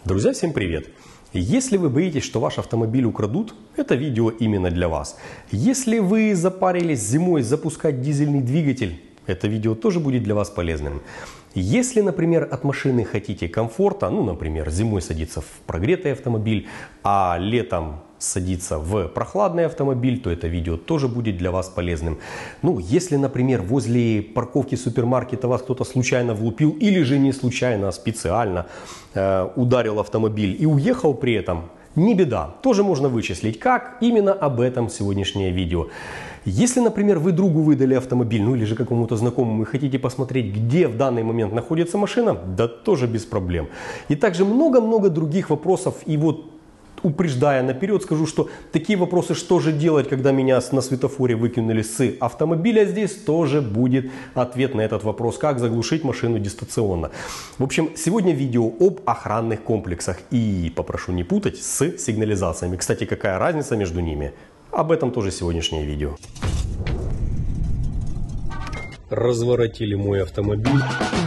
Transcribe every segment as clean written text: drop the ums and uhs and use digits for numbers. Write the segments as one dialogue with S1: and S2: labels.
S1: Друзья, всем привет! Если вы боитесь, что ваш автомобиль украдут, это видео именно для вас. Если вы запарились зимой запускать дизельный двигатель, это видео тоже будет для вас полезным. Если, например, от машины хотите комфорта, например, зимой садиться в прогретый автомобиль, а летом садиться в прохладный автомобиль, то это видео тоже будет для вас полезным. Если, например, возле парковки супермаркета вас кто-то случайно влупил или же не случайно, а специально ударил автомобиль и уехал при этом, не беда, тоже можно вычислить. Как? Именно об этом сегодняшнее видео. Если, например, вы другу выдали автомобиль, или же какому-то знакомому и хотите посмотреть, где в данный момент находится машина, да тоже без проблем. И также много-много других вопросов. И упреждая наперед, скажу, что такие вопросы, что же делать, когда меня на светофоре выкинули с автомобиля, здесь тоже будет ответ на этот вопрос, как заглушить машину дистанционно. В общем, сегодня видео об охранных комплексах и попрошу не путать с сигнализациями. Кстати, какая разница между ними? Об этом тоже сегодняшнее видео. Разворотили мой автомобиль.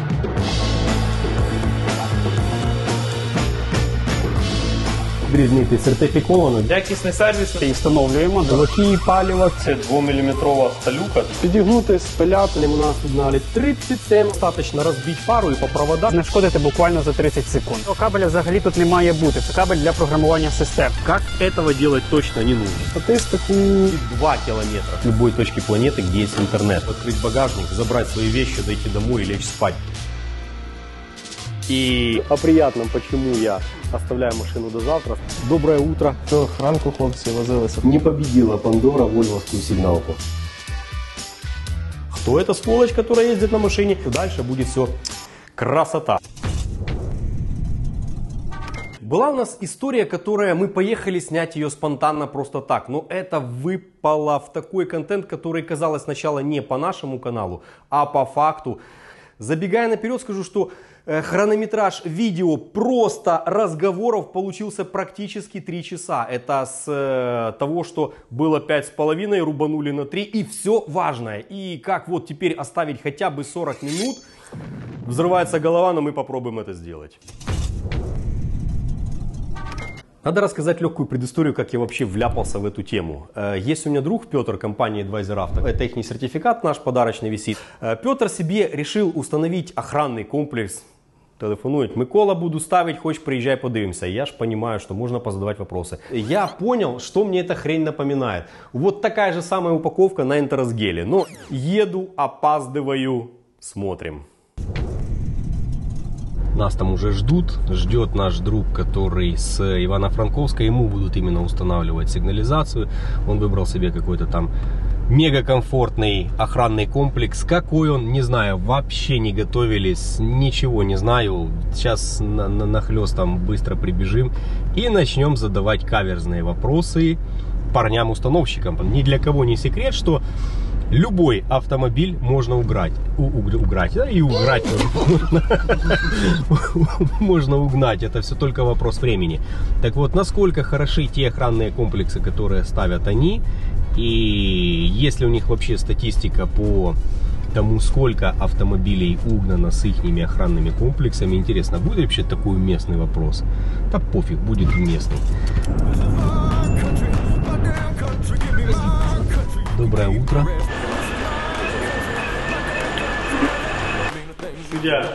S1: Різниця сертифіковано.
S2: Якісний сервіс.
S3: І встановлюємо
S1: Блоки палива, це 2-мм сталюка.
S3: підігнути, спиляти.
S1: У нас тут налит 37. Достаточно розбити пару і по проводах.
S3: Знешкодити буквально за 30 секунд. Кабеля взагалі тут не має бути. Це кабель для програмування систем.
S1: Как этого делать точно не нужно.
S3: Статистику
S1: 2 километра с любой точки планеты, где есть интернет. Открыть багажник, забрать свои вещи, дойти домой и лечь спать. И о приятном, почему я оставляю машину до завтра. Доброе утро.
S3: ранку хлопці возилися.
S1: Не победила Пандора вольвовскую сигналку. Кто эта сволочь, которая ездит на машине? Дальше будет все красота. Была у нас история, которая мы поехали снять ее спонтанно просто так. Но это выпало в такой контент, который казалось сначала не по нашему каналу, а по факту. Забегая наперед, скажу, что хронометраж видео просто разговоров получился практически 3 часа. Это с того, что было 5,5, рубанули на 3 и все важное. И как теперь оставить хотя бы 40 минут, взрывается голова, но мы попробуем это сделать. Надо рассказать легкую предысторию, как я вообще вляпался в эту тему. Есть у меня друг Петр, компания Advisor Auto. Это их сертификат наш подарочный висит. Петр себе решил установить охранный комплекс. Телефонует: Микола, буду ставить, хочешь, приезжай, подивимся. Я ж понимаю, что можно позадавать вопросы. Я понял, что мне эта хрень напоминает. Вот такая же самая упаковка на Энтеросгеле. Но еду, опаздываю, смотрим. Нас там уже ждет наш друг, который с Ивано-Франковска, ему будут именно устанавливать сигнализацию. Он выбрал себе какой-то там мега комфортный охранный комплекс. Какой он, не знаю, вообще не готовились, ничего не знаю. Сейчас нахлёст там быстро прибежим и начнем задавать каверзные вопросы парням-установщикам. Ни для кого не секрет, что любой автомобиль можно угнать. Можно угнать. Это все только вопрос времени. Так вот, насколько хороши те охранные комплексы, которые ставят они. И есть ли у них вообще статистика по тому, сколько автомобилей угнано с их охранными комплексами. Интересно, будет вообще такой уместный вопрос? Да пофиг, будет уместный. Доброе утро.
S2: Суддя.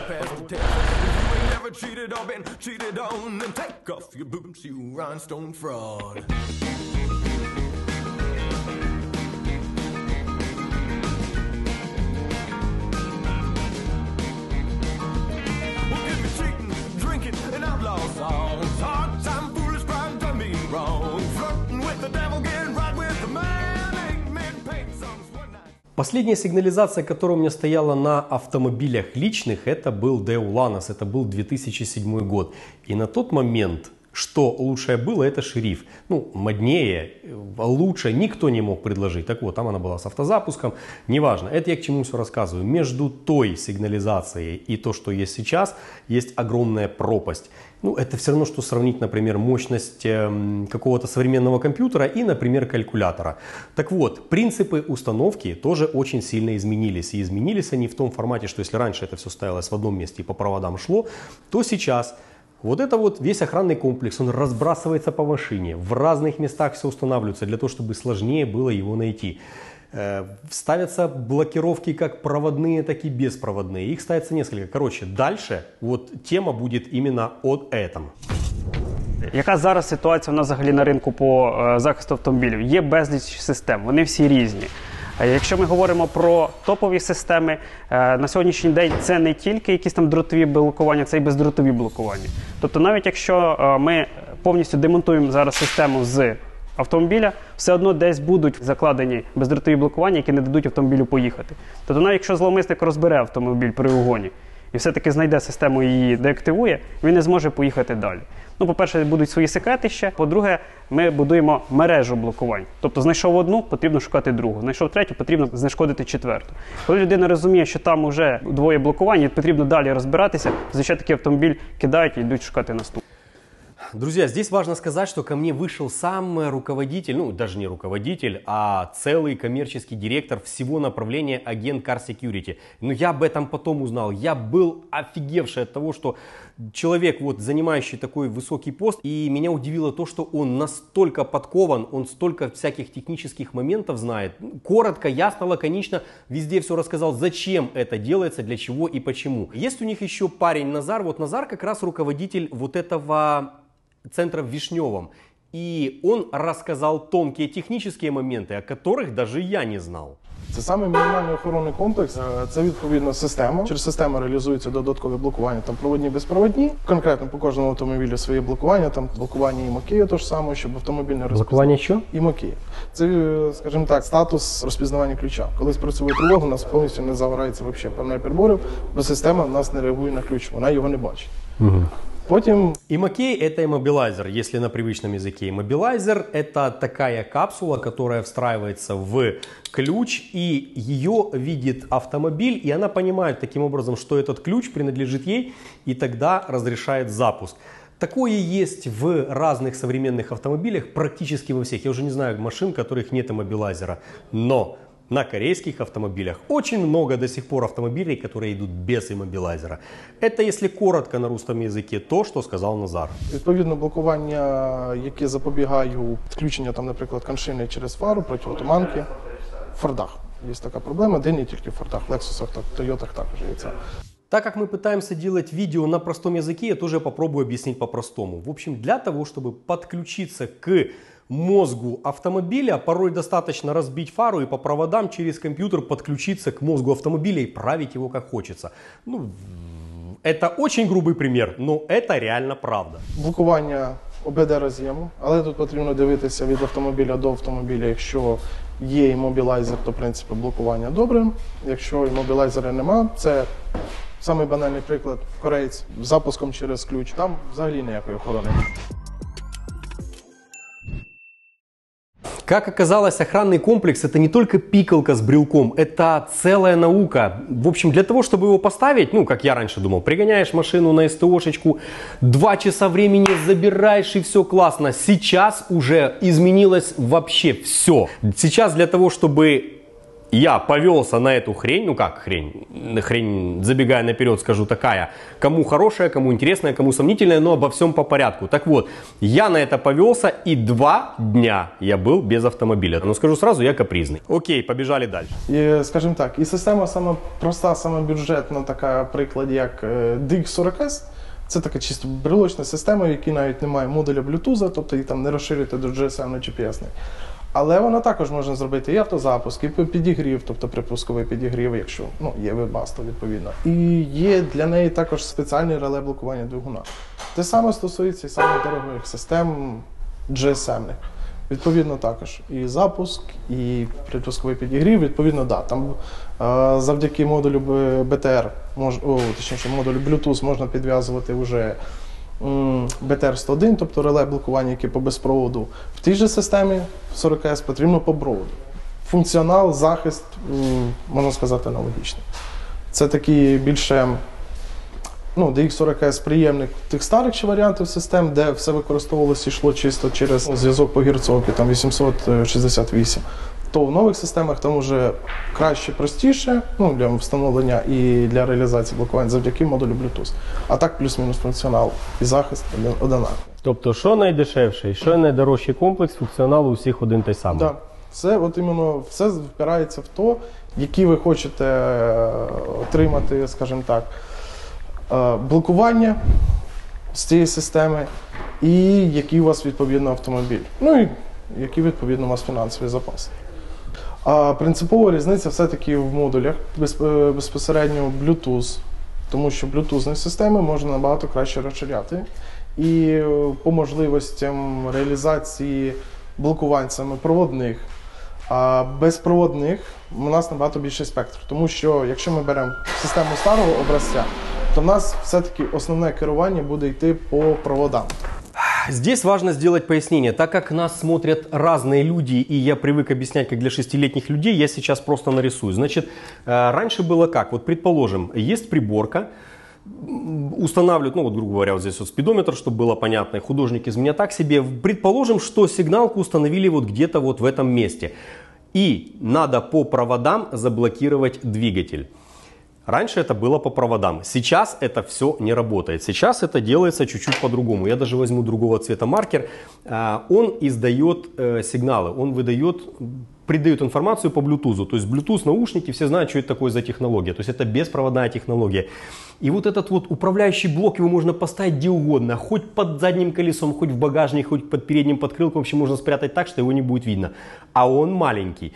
S1: Последняя сигнализация, которая у меня стояла на автомобилях личных, это был Daewoo Lanos, это был 2007 год. И на тот момент, что лучшее было, это шериф. Моднее, лучше никто не мог предложить. Так вот, там она была с автозапуском, неважно. Это я к чему все рассказываю. Между той сигнализацией и то, что есть сейчас, есть огромная пропасть. Это все равно, что сравнить, например, мощность какого-то современного компьютера и, например, калькулятора. Так вот, принципы установки тоже очень сильно изменились. И изменились они в том формате, что если раньше это все ставилось в одном месте и по проводам шло, то сейчас Вот это вот весь охранный комплекс, он разбрасывается по машине, в разных местах все устанавливается для того, чтобы сложнее было его найти. Ставятся блокировки как проводные, так и беспроводные. Их ставится несколько. Короче, дальше вот тема будет именно о этом.
S3: Яка зараз ситуація у нас взагалі на ринку по захисту автомобілів? Є безліч систем, вони всі різні. Якщо ми говоримо про топові системи, на сьогоднішній день це не тільки якісь там дротові блокування, це і бездротові блокування. Тобто навіть якщо ми повністю демонтуємо зараз систему з автомобіля, все одно десь будуть закладені бездротові блокування, які не дадуть автомобілю поїхати. Тобто навіть якщо зловмисник розбере автомобіль при угоні і все-таки знайде систему і її деактивує, він не зможе поїхати далі. Ну, по-перше, будуть свої секрети ще. По-друге, ми будуємо мережу блокувань. Тобто знайшов одну, потрібно шукати другу. Знайшов третю, потрібно знешкодити четверту. Коли людина розуміє, що там вже двоє блокувань, і потрібно далі розбиратися, звичайно, такий автомобіль кидають і йдуть шукати наступний.
S1: Друзья, здесь важно сказать, что ко мне вышел сам руководитель, ну даже не руководитель, а целый коммерческий директор всего направления агент Car Security. Но я об этом потом узнал. Я был офигевший от того, что человек, вот, занимающий такой высокий пост, и меня удивило то, что он настолько подкован, он столько всяких технических моментов знает. Коротко, ясно, лаконично, везде все рассказал, зачем это делается, для чего и почему. Есть у них еще парень Назар, вот Назар как раз руководитель вот этого центра в Вишневом. И он рассказал тонкие технические моменты, о которых даже я не знал.
S2: Це саме мінімальний охоронний комплекс, це відповідно система. Через систему реалізується додаткове блокування, там проводні, безпроводні. Конкретно по кожному автомобілю своє блокування, там блокування ІМОКІ, то ж саме, щоб автомобіль не розпізнав.
S1: Блокування що?
S2: ІМОКІ. Це, скажімо так, статус розпізнавання ключа. Коли спрацьовує тривога, у нас повністю не загорається взагалі певний приборів, бо система в нас не реагує на ключ, вона його не бачить.
S1: Угу.
S2: Потім...
S1: Иммокей — это иммобилайзер, если на привычном языке. Иммобилайзер — это такая капсула, которая встраивается в ключ, и ее видит автомобиль, и она понимает таким образом, что этот ключ принадлежит ей, и тогда разрешает запуск. Такое есть в разных современных автомобилях, практически во всех. Я уже не знаю машин, в которых нет иммобилайзера, но на корейских автомобилях очень много до сих пор автомобилей, которые идут без иммобилайзера. Это, если коротко на русском языке, то, что сказал Назар.
S2: Відповідно, блокування, яке запобігає відключення, там, наприклад, коншини через фару, протиотуманки, в Фордах. Є така проблема, де не тільки в Фордах, в Лексусах, Тойотах також є це.
S1: Так как мы пытаемся делать видео на простом языке, я тоже попробую объяснить по-простому. В общем, для того, чтобы подключиться к мозгу автомобиля, порой достаточно разбить фару и по проводам через компьютер подключиться к мозгу автомобиля и править его как хочется. Ну, это очень грубый пример, но это реально правда.
S2: Блокування ОБД-роз'єму, але тут потрібно дивитися від автомобіля до автомобіля. Якщо є іммобілайзер, то в принципі блокування добре. Якщо іммобілайзера нема, це самий банальний приклад, кореєць з запуском через ключ, там взагалі ніякої охорони.
S1: Как оказалось, охранный комплекс — это не только пикалка с брелком, это целая наука. В общем, для того, чтобы его поставить, ну, как я раньше думал, пригоняешь машину на СТОшечку, 2 часа времени забираешь и все классно. Сейчас уже изменилось вообще все. Сейчас для того, чтобы я повелся на эту хрень, ну как хрень, забегая наперед, скажу такая, кому хорошая, кому интересная, кому сомнительная, но обо всем по порядку. Так вот, я на это повелся, и 2 дня я был без автомобиля. Но скажу сразу, я капризный. Окей, побежали дальше.
S2: І, скажімо так, і система саме проста, саме бюджетна, така приклад, як DX40S. Це така чисто брелочна система, в якій навіть немає модуля Bluetooth, тобто її там не розширити до GSM, GPS. Але вона також можна зробити і автозапуск, і підігрів, тобто припусковий підігрів, якщо є вебасто, відповідно. І є для неї також спеціальне реле блокування двигуна. Те саме стосується і самих дорогих систем GSM-них. Відповідно також і запуск, і припусковий підігрів, відповідно, да, там завдяки модулю BTR, точніше модулю Bluetooth можна підв'язувати вже BTR-101, тобто реле блокування, яке по безпроводу. В тій же системі 40S потрібно по проводу. Функціонал, захист, можна сказати, аналогічний. Це такий більше, DX40S приємник тих старих ще варіантів систем, де все використовувалося і йшло чисто через зв'язок по герцовці, там 868. то в нових системах там вже краще, простіше, ну, для встановлення і для реалізації блокувань завдяки модулю Bluetooth. А так плюс-мінус функціонал і захист одинаковий.
S1: Тобто, що найдешевший, що найдорожчий комплекс, функціонал у всіх один той самий.
S2: Так. Це от іменно все впирається в те, які ви хочете отримати, скажімо так, блокування з цієї системи і який у вас відповідно автомобіль. Ну і які відповідно у вас фінансові запаси. А принципова різниця все-таки в модулях безпосередньо Bluetooth, тому що Bluetooth системи можна набагато краще розширяти. І по можливостям реалізації блокувань саме проводних, а безпроводних у нас набагато більший спектр. Тому що якщо ми беремо систему старого образця, то в нас все-таки основне керування буде йти по проводам.
S1: Здесь важно сделать пояснение. Так как нас смотрят разные люди, и я привык объяснять, как для 6-летних людей, я сейчас просто нарисую. Значит, раньше было как? Вот предположим, есть приборка, устанавливают, ну вот, грубо говоря, вот здесь вот спидометр, чтобы было понятно, художник из меня так себе. Предположим, что сигналку установили вот где-то вот в этом месте. И надо по проводам заблокировать двигатель. Раньше это было по проводам. Сейчас это все не работает. Сейчас это делается чуть-чуть по-другому. Я даже возьму другого цвета маркер. Он издает сигналы, он придает информацию по Bluetooth. То есть Bluetooth наушники, все знают, что это такое за технология. То есть это беспроводная технология. И вот этот вот управляющий блок, его можно поставить где угодно. Хоть под задним колесом, хоть в багажник, хоть под передним подкрылком. Вообще можно спрятать так, что его не будет видно. А он маленький.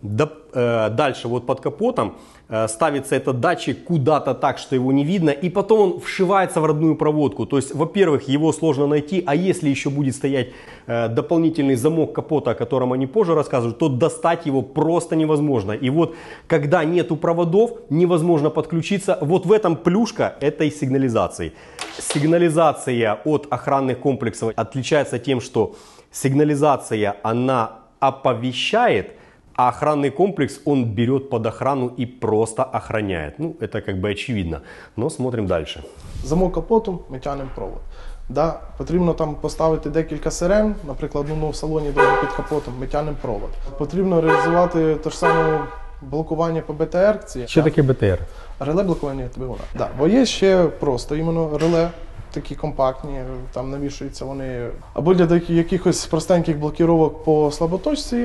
S1: Дальше вот под капотом ставится этот датчик куда-то так, что его не видно, и потом он вшивается в родную проводку. То есть, во-первых, его сложно найти, а если еще будет стоять дополнительный замок капота, о котором они позже рассказывают, то достать его просто невозможно. И вот, когда нету проводов, невозможно подключиться. Вот в этом плюшка этой сигнализации. Сигнализация от охранных комплексов отличается тем, что сигнализация, она оповещает, а охранный комплекс он берет под охрану и просто охраняет. Ну, это как бы очевидно. Но смотрим дальше.
S2: Замок капоту, ми тягнемо провод. Да, потрібно там поставити декілька сирен, наприклад, в салоні під капотом, ми тягнемо провод. Потрібно реалізувати те ж саме блокування по БТР.
S1: Що таке БТР?
S2: Реле блокування двигуна. Да, бо є ще просто іменно реле. Такі компактні, там навішуються вони або для якихось простеньких блокіровок по слаботочці,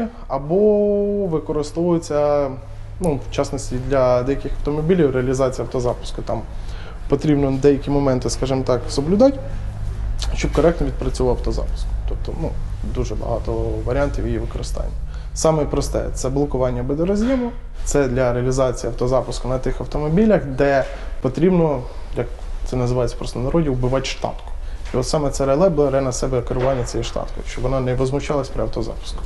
S2: або використовуються, ну, в частності для деяких автомобілів реалізація автозапуску. Там потрібно деякі моменти, скажімо так, соблюдати, щоб коректно відпрацював автозапуск. Тобто, ну, дуже багато варіантів її використання. Саме просте – це блокування бедороз'єму, це для реалізації автозапуску на тих автомобілях, де потрібно, як це називається просто в народі, вбивати штатку. І от саме це реле бере на себе керування цією штаткою, щоб вона не возмущалась при автозапуску.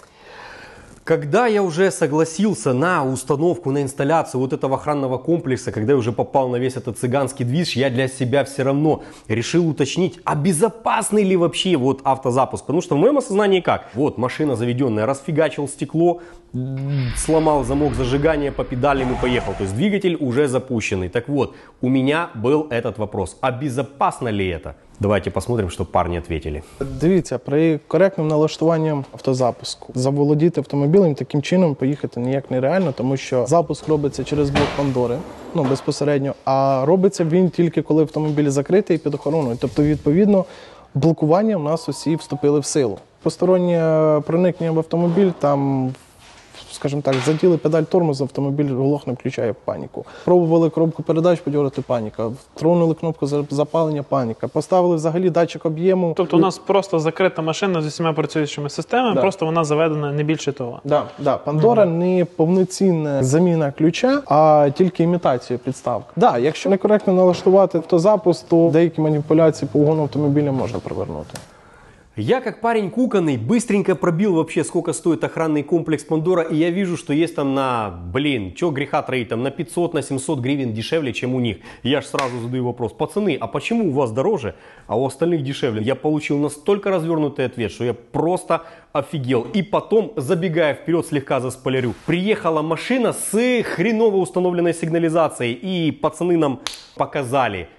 S1: Когда я уже согласился на установку, на инсталляцию вот этого охранного комплекса, когда я уже попал на весь этот цыганский движ, я для себя все равно решил уточнить, а безопасный ли вообще вот автозапуск. Потому что в моем осознании как? Вот машина заведенная, расфигачил стекло, сломал замок зажигания, по педалям и поехал. То есть двигатель уже запущенный. Так вот, у меня был этот вопрос, а безопасно ли это? Давайте посмотрим, что парни ответили.
S2: Дивіться, при коректному налаштуванні автозапуску заволодіти автомобілем таким чином поїхати ніяк нереально, тому що запуск робиться через блок Пандори, ну, безпосередньо, а робиться він тільки коли автомобіль закритий і під охороною. Тобто, відповідно, блокування в нас усі вступили в силу. Постороннє проникнення в автомобіль, там, скажімо так, заділи педаль тормозу, автомобіль глохне, включає паніку. Пробували коробку передач, подьорити паніка. Тронули кнопку запалення, паніка. Поставили взагалі датчик об'єму.
S4: Тобто у нас просто закрита машина з усіма працюючими системами,
S2: Да.
S4: Просто вона заведена не більше того.
S2: Да. Пандора не повноцінна заміна ключа, а тільки імітація підставка. Да, якщо некоректно налаштувати автозапуск, то деякі маніпуляції по угону автомобіля можна привернути.
S1: Я, как парень куканный, быстренько пробил вообще, сколько стоит охранный комплекс Пандора, и я вижу, что есть там на, чё греха троить, там на 500, на 700 гривен дешевле, чем у них. Я ж сразу задаю вопрос, пацаны, а почему у вас дороже, а у остальных дешевле? Я получил настолько развернутый ответ, что я просто офигел. И потом, забегая вперед, слегка заспойлерю, приехала машина с хреново установленной сигнализацией, и пацаны нам показали,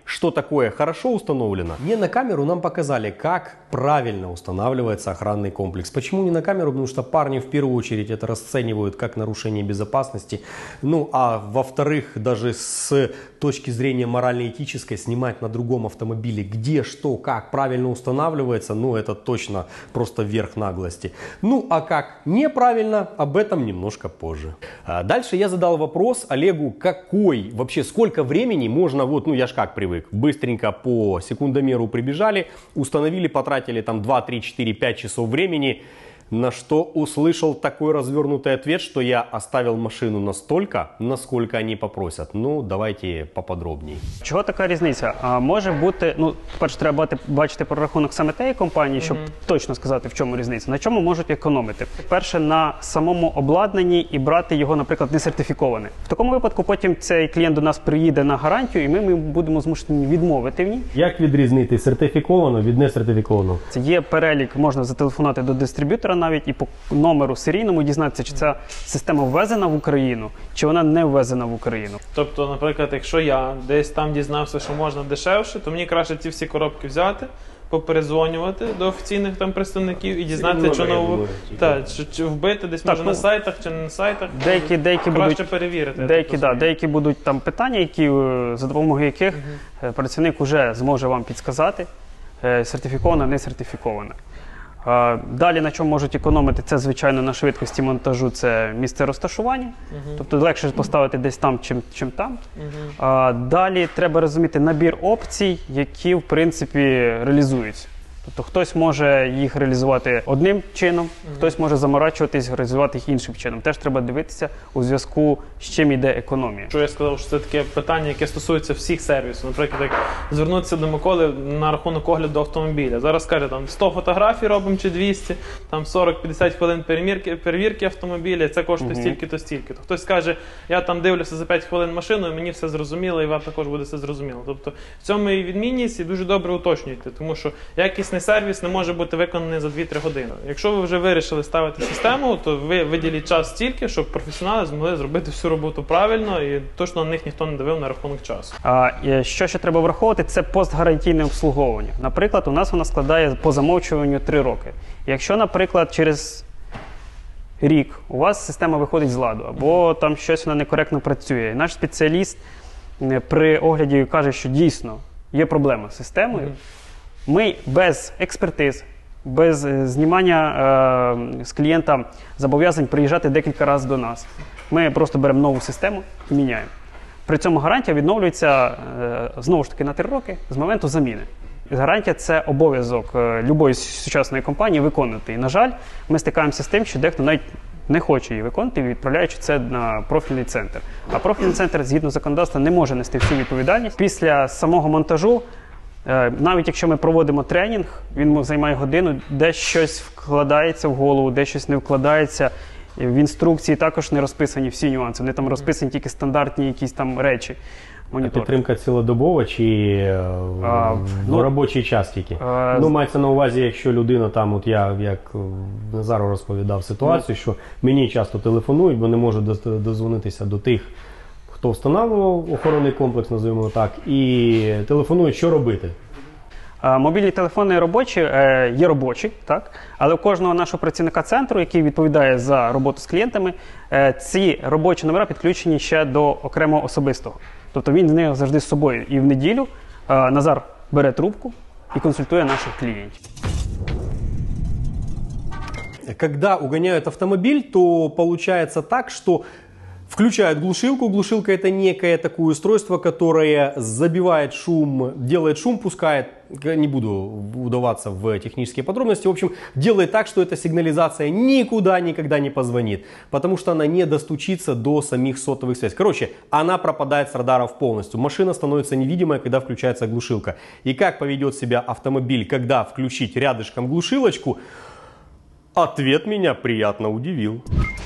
S1: что такое хорошо установлено. Не на камеру нам показали, как правильно устанавливается охранный комплекс. Почему не на камеру? Потому что парни в первую очередь это расценивают как нарушение безопасности. Ну а во-вторых, даже с точки зрения морально-этической, снимать на другом автомобиле, где, что, как правильно устанавливается, ну это точно просто верх наглости. Ну а как неправильно, об этом немножко позже. Дальше я задал вопрос Олегу, какой, вообще сколько времени можно, вот, ну я ж как привык, быстренько по секундомеру прибежали, установили, потратили там 2, 3, 4, 5 часов времени, на что услышал такой развернутый ответ, что я оставил машину настолько, насколько они попросят. Ну, давайте поподробнее.
S3: Чого така різниця? Може бути, ну, перше, треба бачити прорахунок саме тієї компанії, щоб точно сказати, в чому різниця. На чому можуть економити? Перше, на самому обладнанні і брати його, наприклад, не сертифіковане. В такому випадку потім цей клієнт до нас приїде на гарантію, і ми будемо змушені відмовити в ній.
S1: Як відрізнити сертифіковану від несертифікованого?
S3: Це є перелік, можна зателефонувати до дистриб'ютора навіть і по номеру серійному дізнатися, чи ця система ввезена в Україну, чи вона не ввезена в Україну.
S4: Тобто, наприклад, якщо я десь там дізнався, що можна дешевше, то мені краще ці всі коробки взяти, поперезвонювати до офіційних там представників і дізнатися, що нову чи вбити десь може на сайтах чи не на сайтах.
S3: Деякі
S4: краще
S3: будуть
S4: перевірити.
S3: Деякі будуть там питання, які за допомогою яких працівник вже зможе вам підсказати, сертифікована, не сертифікована. Далі, на чому можуть економити, це, звичайно, на швидкості монтажу, це місце розташування. Тобто легше поставити десь там, чим там. Далі треба розуміти набір опцій, які, в принципі, реалізуються. Тобто хтось може їх реалізувати одним чином, хтось може заморачуватись, реалізувати їх іншим чином. Теж треба дивитися у зв'язку з чим йде економія.
S4: Що я сказав, що це таке питання, яке стосується всих сервісів. Наприклад, як звернутися до Миколи на рахунок огляду автомобіля. Зараз каже, там 100 фотографій робимо чи 200, там 40-50 хвилин перевірки автомобіля, це коштує стільки-то стільки-то. Хтось каже, я там дивлюся за 5 хвилин машину, і мені все зрозуміло, і вам також буде все зрозуміло. Тобто в цьому і відмінність, і дуже добре уточнюйте, тому що якісний сервіс не може бути виконаний за 2-3 години. Якщо ви вже вирішили ставити систему, то ви виділіть час стільки, щоб професіонали змогли зробити всю роботу правильно і точно на них ніхто не давив на рахунок часу.
S3: Що ще треба враховувати, це постгарантійне обслуговування. Наприклад, у нас вона складає по замовчуванню 3 роки. Якщо, наприклад, через рік у вас система виходить з ладу, або там щось вона некоректно працює, і наш спеціаліст при огляді каже, що дійсно є проблема з системою, ми без експертиз, без знімання з клієнта зобов'язань приїжджати декілька разів до нас. Ми просто беремо нову систему і міняємо. При цьому гарантія відновлюється, знову ж таки, на 3 роки з моменту заміни. Гарантія – це обов'язок будь-якої сучасної компанії виконувати. І, на жаль, ми стикаємося з тим, що дехто навіть не хоче її виконувати, відправляючи це на профільний центр. А профільний центр, згідно законодавства, не може нести всю відповідальність. Після самого монтажу, навіть якщо ми проводимо тренінг, він займає годину, де щось вкладається в голову, де щось не вкладається. В інструкції також не розписані всі нюанси, вони там розписані тільки стандартні якісь там речі.
S1: Підтримка цілодобова чи в робочий час тільки? Мається на увазі, якщо людина там, от я, як Назару розповідав ситуацію, що мені часто телефонують, бо не можу дозвонитися до тих, хто встановлював охоронний комплекс, називаємо так, і телефонують, що робити.
S3: Мобільні телефони робочі, є робочі, так? Але у кожного нашого працівника центру, який відповідає за роботу з клієнтами, ці робочі номера підключені ще до окремого особистого. Тобто він в них завжди з собою. І в неділю Назар бере трубку і консультує наших клієнтів.
S1: Когда угоняют автомобиль, то получается так, что включают глушилку. Глушилка — это некое такое устройство, которое забивает шум, делает шум, пускает, не буду удаваться в технические подробности, в общем, делает так, что эта сигнализация никуда никогда не позвонит, потому что она не достучится до самих сотовых связей. Короче, она пропадает с радаров полностью. Машина становится невидимой, когда включается глушилка. И как поведет себя автомобиль, когда включить рядышком глушилочку? Ответ меня приятно удивил.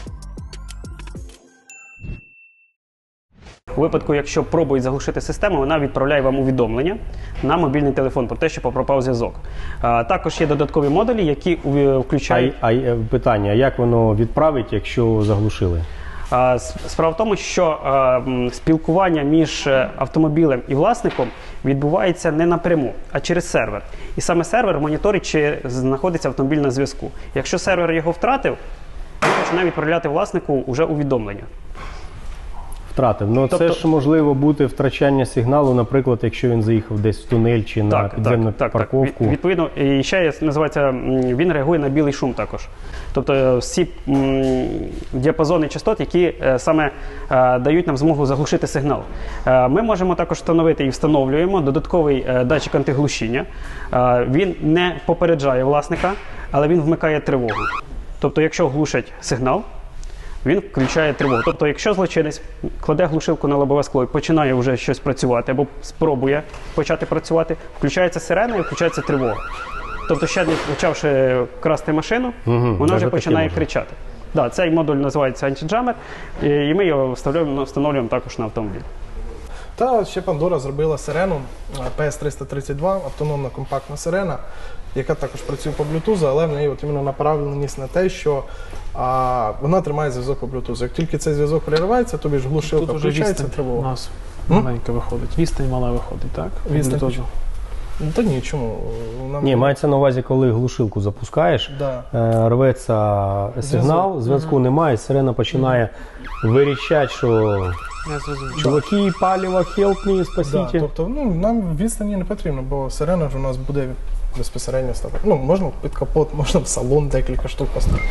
S3: У випадку, якщо пробують заглушити систему, вона відправляє вам увідомлення на мобільний телефон про те, що пропав зв'язок. Також є додаткові модулі, які включають...
S1: Питання, як воно відправить, якщо заглушили?
S3: Справа в тому, що спілкування між автомобілем і власником відбувається не напряму, а через сервер. І саме сервер моніторить, чи знаходиться автомобіль на зв'язку. Якщо сервер його втратив, він починає відправляти власнику вже увідомлення.
S1: Втратив. Ну, це ж можливо бути втрачання сигналу, наприклад, якщо він заїхав десь в тунель чи на підземну парковку.
S3: Відповідно, і ще називається, він реагує на білий шум також. Тобто всі діапазони частот, які саме дають нам змогу заглушити сигнал. Ми можемо також встановити і встановлюємо додатковий датчик антиглушіння. Він не попереджає власника, але він вмикає тривогу. Тобто, якщо глушать сигнал, він включає тривогу. Тобто, якщо злочинець кладе глушилку на лобове скло і починає вже щось працювати, або спробує почати працювати, включається сирена і включається тривога. Тобто, ще не почавши красти машину, вона вже починає кричати. Да, цей модуль називається антиджамер, і ми його встановлюємо також на автомобіль.
S2: Та ще Pandora зробила сирену PS332, автономна компактна сирена, яка також працює по Bluetooth, але в неї от іменно направленість на те, що вона тримає зв'язок по Bluetooth. Як тільки цей зв'язок переривається, тобі ж глушилка включається, тривога.
S4: У нас маленька виходить, відстань мала виходить, так?
S2: Відстань. Та ні, чому?
S1: Ні, мається на увазі, коли глушилку запускаєш, рветься сигнал, зв'язку немає, сирена починає вирічати, що чуваки, паліво, help me, спасіть.
S2: Тобто нам відстані не потрібно, бо сирена ж у нас буде безпосередньо ставити. Можна під капот, можна в салон декілька штук поставити.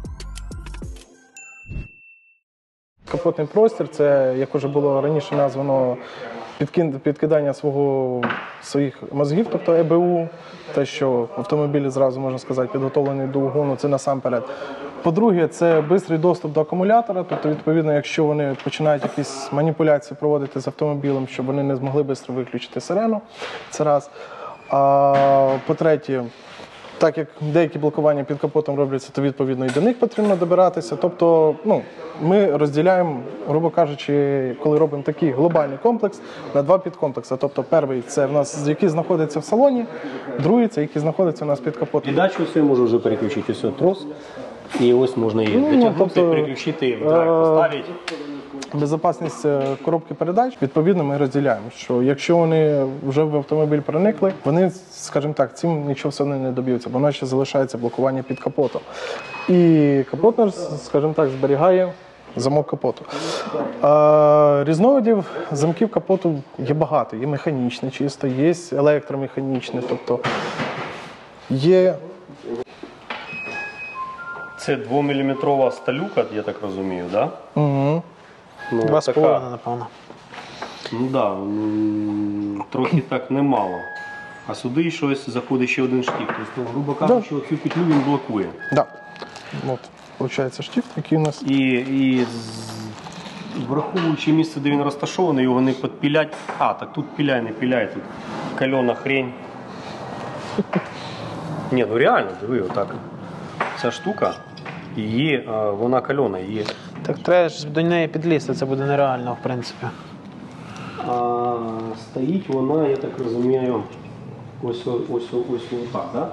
S2: Капотний простір – це, як вже було раніше названо, підкидання своїх мозгів, тобто ЕБУ, те, що в автомобілі зразу, можна сказати, підготовлений до угону, це насамперед. По-друге, це швидкий доступ до акумулятора, тобто, відповідно, якщо вони починають якісь маніпуляції проводити з автомобілем, щоб вони не змогли швидко виключити сирену, це раз. А по-третє, так як деякі блокування під капотом робляться, то відповідно і до них потрібно добиратися. Тобто ми розділяємо, грубо кажучи, коли робимо такий глобальний комплекс, на два підкомплекси. Тобто перший – це в нас, який знаходиться в салоні, другий – це який знаходиться у нас під капотом.
S1: Передачу все можу вже переключити, ось трос, і ось можна її дотягнути, переключити, поставити.
S2: Безпечність коробки передач, відповідно, ми розділяємо, що якщо вони вже в автомобіль проникли, вони, скажімо так, цим нічого все одно не доб'ються, бо в нас ще залишається блокування під капотом. І капот наш, скажімо так, зберігає замок капоту. Різновидів замків капоту є багато. Є механічні чисто, є електромеханічні, тобто є...
S1: Це 2-мм сталюка, я так розумію, так? Да?
S2: Угу.
S4: 2,5, напевно.
S1: Ну так, трохи так немало. А сюди щось заходить ще один штифт. Тобто, грубо кажучи, цю петлю він блокує.
S2: Так. От, виходить штифт, який у нас.
S1: І враховуючи місце, де він розташований, його не підпілять. Так тут піляй, не піляй, тут кальона хрень. Ні, ну реально, диви, отак. Ця штука, вона кальона, її.
S4: Так треба ж до неї підлізти, це буде нереально, в принципі.
S1: Стоїть вона, я так розумію, ось так, так?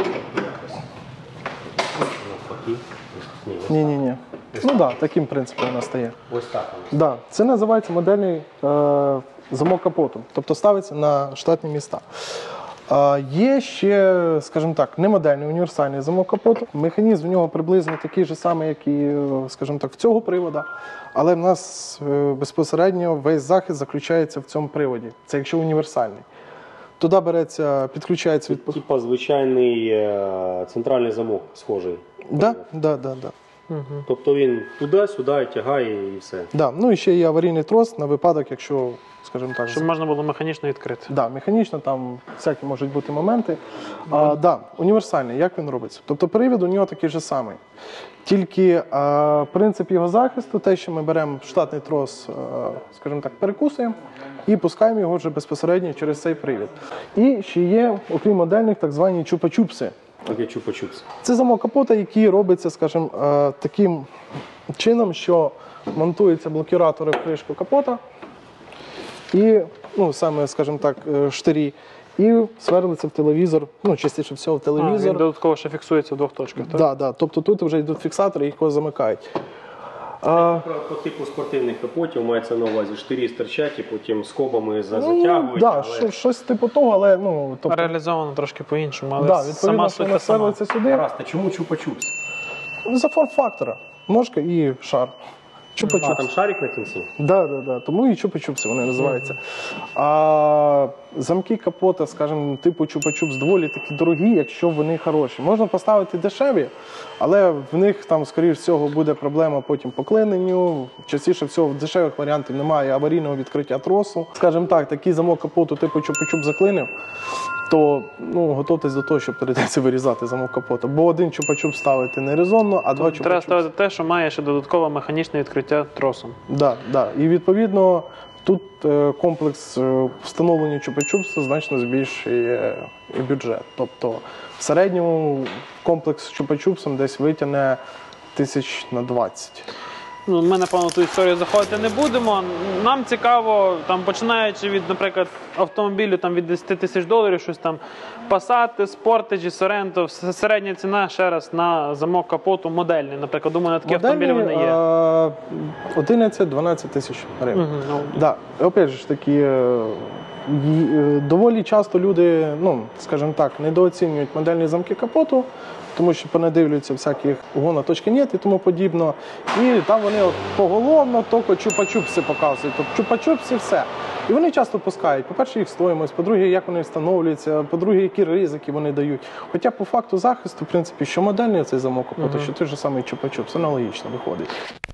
S2: Ні. Ну так, таким принципом вона стає.
S1: Ось так.
S2: Да, це називається модельний замок капоту, тобто ставиться на штатні місця. Є ще, скажімо так, немодельний універсальний замок капоту. Механізм в нього приблизно такий же самий, як і, скажімо так, в цього привода. Але в нас безпосередньо весь захист заключається в цьому приводі. Це якщо універсальний. Туди береться, підключається...
S1: Типа звичайний центральний замок схожий.
S2: Так.
S1: Тобто він туди-сюди тягає і все.
S2: Так, ну і ще є аварійний трос на випадок, якщо, скажімо так...
S4: Щоб можна було механічно відкрити.
S2: Так, механічно, там всякі можуть бути моменти. Універсальний, як він робиться? Тобто привід у нього такий же самий. Тільки принцип його захисту, те, що ми беремо штатний трос, скажімо так, перекусуємо і пускаємо його вже безпосередньо через цей привід. І ще є, окрім модельних, так звані чупа-чупси.
S1: Таке чупа-чупс.
S2: Це замок капота, який робиться, скажімо, таким чином, що монтуються блокіратори в кришку капота і, саме, скажімо так, штирі, і сверлиться в телевізор, частіше всього в телевізор.
S4: Він додатково ще фіксується в двох точках, так?
S2: Так. Тобто тут вже йдуть фіксатори, їх замикають.
S1: По типу спортивних капотів мається на увазі штирі стирчать і потім скобами затягують.
S2: Так, щось типу того, але ну, тобто,
S4: Реалізовано трошки по-іншому, але
S2: відповідно,
S4: сама
S2: що
S4: суть
S2: вона
S4: та сама.
S2: ставиться сюди.
S1: Гаразд, а чому чупа-чупс?
S2: За форм-фактора. Ножка і шар.
S1: А там
S2: Чупа-чупс.
S1: шарик на кінці?
S2: Да. Тому і чупа-чупси вони називаються. А замки капота, скажімо, типу чупа-чупс доволі такі дорогі, якщо вони хороші. Можна поставити дешеві, але в них там, скоріш всього, буде проблема потім по клиненню. Частіше всього в дешевих варіантів немає аварійного відкриття тросу. Скажімо так, такий замок капоту типу чупа-чуп заклинив, то готуйтесь до того, що прийдеться вирізати замок капота. Бо один чупа-чуп ставити не резонно, а два
S4: Треба
S2: чупа-чуп.
S4: ставити те, що має ще додаткове механічне відкриття тросом.
S2: Да. І відповідно тут комплекс встановлення чупа-чупса значно збільшує і бюджет. Тобто в середньому комплекс з чупа-чупсом десь витягне 1000 на 20.
S4: Ну, ми, напевно, в ту історію заходити не будемо. Нам цікаво, там, починаючи від, наприклад, автомобілю там, від 10 тисяч доларів, щось там Passat, Sportage, Sorento, середня ціна, ще раз, на замок капоту модельний. Наприклад, думаю, на такі автомобілі вони є.
S2: 11-12 тисяч гривень.
S4: Ну,
S2: Да. І опять же таки, доволі часто люди, скажімо так, недооцінюють модельні замки капоту, тому що понадивлюються всяких угона.нет і тому подібно. І там вони поголовно тільки чупа-чупси показують. Тобто чупа-чупси все. І вони часто пускають. По-перше, їх стоїмость, по-друге, як вони встановлюються, по-друге, які ризики вони дають. Хоча по факту захисту, в принципі, що модельний цей замок капоту, що той же самий чупа-чупс, аналогічно виходить.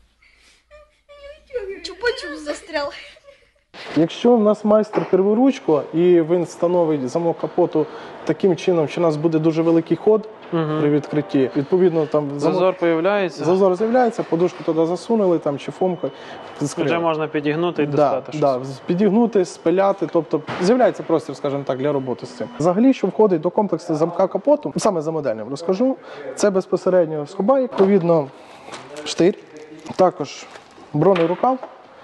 S5: Чупа-чупс застрял.
S2: Якщо в нас майстер криворучко і він встановить замок капоту таким чином, що у нас буде дуже великий ход при відкритті, відповідно там
S4: зазор появляється,
S2: зазор з'являється, подушку туди засунули там, чи фомка.
S4: вже можна підігнути і достати щось.
S2: Да, підігнути, спиляти, тобто з'являється простір, скажімо так, для роботи з цим. Взагалі, що входить до комплексу замка капоту, саме за модельним розкажу, це безпосередньо скоба, відповідно штир, також бронерукав,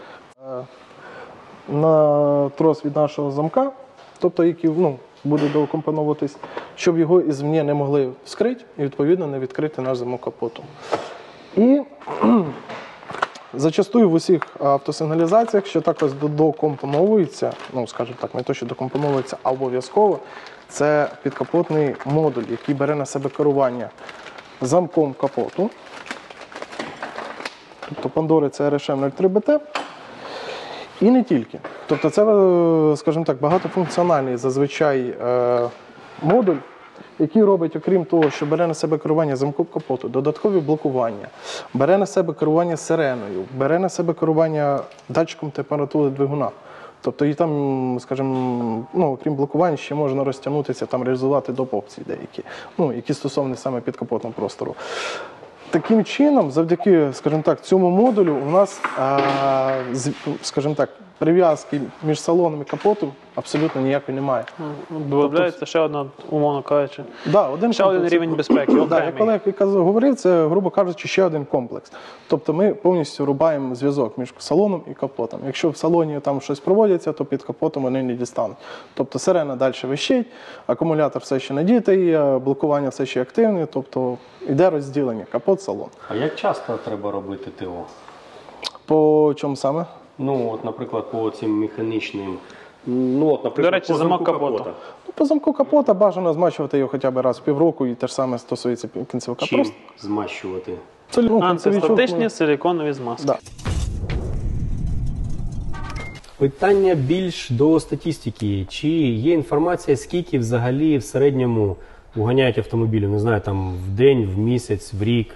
S2: на трос від нашого замка, тобто який буде доукомпоновуватись, щоб його ізвні не могли вскрити і відповідно не відкрити наш замок капоту. І зачастую в усіх автосигналізаціях, що також докомпоновується, скажімо так, не то, що докомпоновується, а обов'язково, це підкапотний модуль, який бере на себе керування замком капоту. Тобто Pandora це RSM 03BT. І не тільки. Тобто це, скажімо так, багатофункціональний зазвичай модуль, який робить, окрім того, що бере на себе керування замком капоту, додаткові блокування, бере на себе керування сиреною, бере на себе керування датчиком температури двигуна. Тобто і там, скажімо, окрім блокувань, ще можна розтягнутися, там реалізувати доп. Опції деякі, які стосовні саме підкапотного простору. Таким чином, завдяки, скажімо так, цьому модулю у нас, скажімо так, прив'язки між салоном і капотом абсолютно ніякої немає.
S4: Виявляється ще одна, умовно кажучи,
S2: ще
S4: один рівень безпеки, окремий.
S2: Колег, який говорив, це, грубо кажучи, ще один комплекс. Тобто ми повністю рубаємо зв'язок між салоном і капотом. Якщо в салоні там щось проводиться, то під капотом вони не дістануть. Тобто сирена далі вищить, акумулятор все ще надітий, блокування все ще активне, тобто йде розділення капот-салон.
S1: А як часто треба робити ТО?
S2: По чому саме?
S1: Наприклад, по цим механічним, наприклад,
S4: до речі,
S1: по
S4: замок
S1: замку
S4: капота.
S2: По замку капота бажано змащувати його хоча б раз в півроку, і те ж саме стосується кінцевика.
S1: Чим змащувати?
S4: Антистатичні силіконові змазки.
S2: Да.
S1: Питання більш до статистики. Чи є інформація, скільки взагалі в середньому уганяють автомобілів? Не знаю, там в день, в місяць, в рік?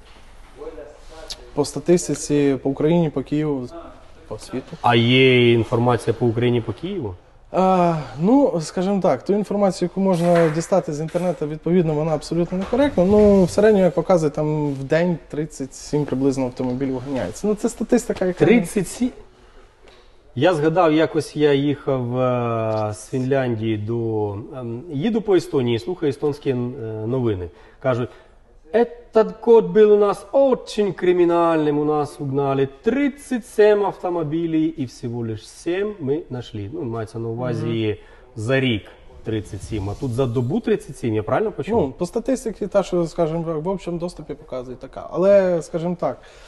S2: По статистиці по Україні, по Києву, по світу.
S1: А є інформація по Україні, по Києву?
S2: Скажімо так, ту інформацію, яку можна дістати з інтернету, відповідно, вона абсолютно некоректна. В середньому, як показує, там в день 37 приблизно автомобілів уганяється. Це статистика, яка...
S1: 37? Я згадав, якось я їхав з Фінляндії їду по Естонії, слухаю естонські новини. Кажуть, этот год был у нас очень криминальным, у нас угнали 37 автомобилей и всего лишь 7 мы нашли. Мається на увазі за рік 37, а тут за добу 37, я правильно почув?
S2: По статистиці, та, що, скажімо так, в общому доступі показує така. Але, скажімо так,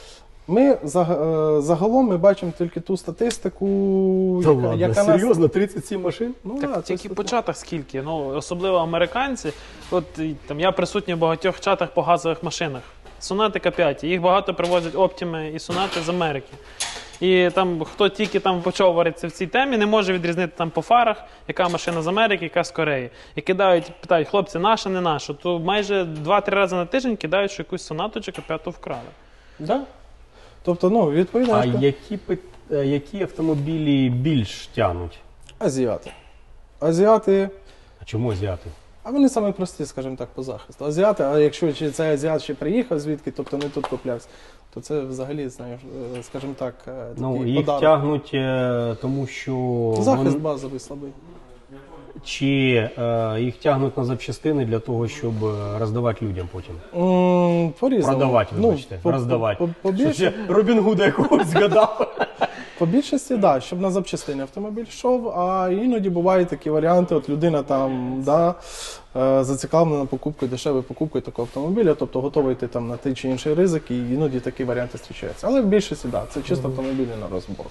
S2: Ми загалом ми бачимо тільки ту статистику, яка нас...
S1: Серйозно? 37 машин?
S2: Ну,
S4: Так
S2: да,
S4: тільки
S2: це
S4: по чатах скільки, ну особливо американці. От там я присутній в багатьох чатах по газових машинах. Сонати К5, їх багато привозять Оптіми і Сонати з Америки. І там хто тільки там почав варитися в цій темі, не може відрізнити там по фарах, яка машина з Америки, яка з Кореї. І кидають, питають, хлопці, наша, не наша. То майже 2-3 рази на тиждень кидають, що якусь Сонату чи К5 вкрали.
S2: Да. Тобто, ну, відповідно...
S1: А які автомобілі більш тягнуть?
S2: Азіати. Азіати...
S1: А чому азіати?
S2: А вони самі прості, скажімо так, по захисту. Азіати, а якщо чи цей азіат ще приїхав звідки, тобто не тут куплявся, то це взагалі, знаєш, скажімо так, такий
S1: їх
S2: подарок.
S1: тягнуть, тому що...
S2: Захист базовий слабий.
S1: Чи їх тягнуть на запчастини для того, щоб роздавати людям потім?
S2: По-різному.
S1: Продавати, вибачте, роздавати. Робін Гуда якогось згадав.
S2: По більшості, да, щоб на запчастини автомобіль йшов, а іноді бувають такі варіанти, от людина там, да, зацікавлена покупкою, дешевою покупкою такого автомобіля, тобто готовий йти там на той чи інший ризик, і іноді такі варіанти зустрічаються. Але в більшості, да, це чисто автомобілі на розборку.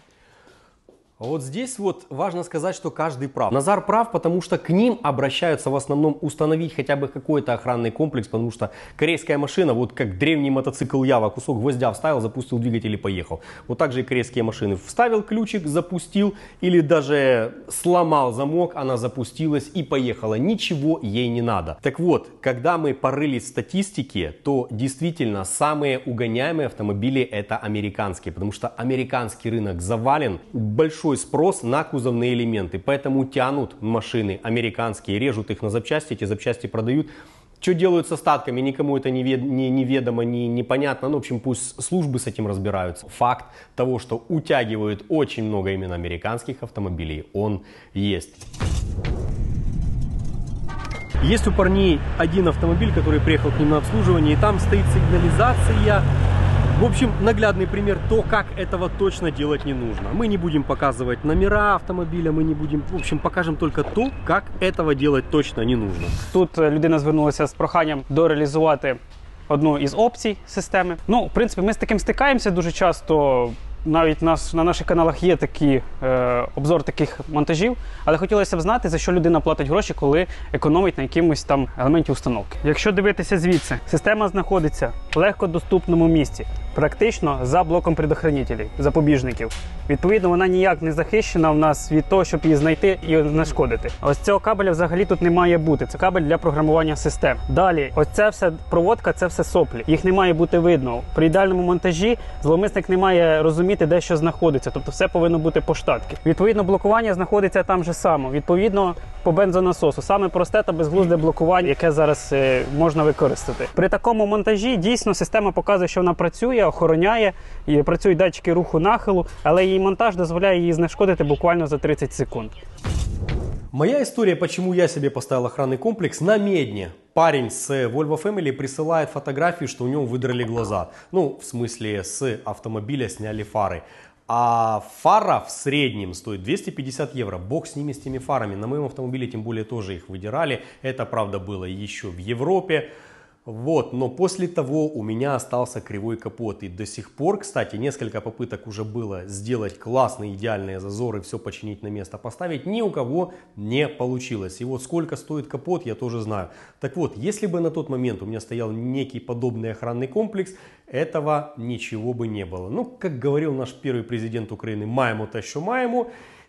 S1: Вот здесь вот важно сказать, что каждый прав. Назар прав, потому что к ним обращаются в основном установить хотя бы какой-то охранный комплекс, потому что корейская машина, вот как древний мотоцикл Ява, кусок гвоздя вставил, запустил двигатель и поехал. Вот так же и корейские машины. Вставил ключик, запустил или даже сломал замок, она запустилась и поехала. Ничего ей не надо. Так вот, когда мы порылись в статистике, то действительно самые угоняемые автомобили это американские, потому что американский рынок завален, большой спрос на кузовные элементы, поэтому тянут машины американские, режут их на запчасти, эти запчасти продают. Что делают с остатками, никому это неведомо, непонятно, ну, в общем, пусть службы с этим разбираются. Факт того, что утягивают очень много именно американских автомобилей, он есть. Есть у парней один автомобиль, который приехал к ним на обслуживание, и там стоит сигнализация. В общем, наглядный пример то, как этого точно делать не нужно. Мы не будем показывать номера автомобиля, мы не будем, в общем, покажем только то, как этого делать точно не нужно.
S3: Тут людина звернулася з проханням дореалізувати одну із опцій системи. Ну, в принципі, ми з таким стикаємося дуже часто. Навіть на наших каналах є обзор таких монтажів, але хотілося б знати, за що людина платить гроші, коли економить на якомусь там елементі установки. Якщо дивитися звідси, система знаходиться в легкодоступному місці, практично за блоком предохранителів, запобіжників. Відповідно, вона ніяк не захищена в нас від того, щоб її знайти і знешкодити. Ось цього кабеля взагалі тут не має бути. Це кабель для програмування систем. Далі, ось ця вся проводка, це все соплі. Їх не має бути видно. При ідеальному монтажі зловмисник не має розуміти, де що знаходиться. Тобто все повинно бути по штатки. Відповідно, блокування знаходиться там же само. Відповідно, по бензонасосу. Саме просте та безглузде блокування, яке зараз можна використати. При такому монтажі дійсно система показує, що вона працює, охороняє, і працюють датчики руху нахилу, але її монтаж дозволяє її знешкодити буквально за 30 секунд.
S1: Моя история, почему я себе поставил охранный комплекс, на Медне. Парень с Volvo Family присылает фотографию, что у него выдрали глаза. Ну, в смысле, с автомобиля сняли фары. А фара в среднем стоит 250 евро. Бог с ними, с теми фарами. На моем автомобиле тем более тоже их выдирали. Это, правда, было еще в Европе. Вот, но после того у меня остался кривой капот. И до сих пор, кстати, несколько попыток уже было сделать классные, идеальные зазоры, все починить на место, поставить. Ни у кого не получилось. И вот сколько стоит капот, я тоже знаю. Так вот, если бы на тот момент у меня стоял некий подобный охранный комплекс, этого ничего бы не было. Ну, как говорил наш первый президент Украины, маємо те, що маємо.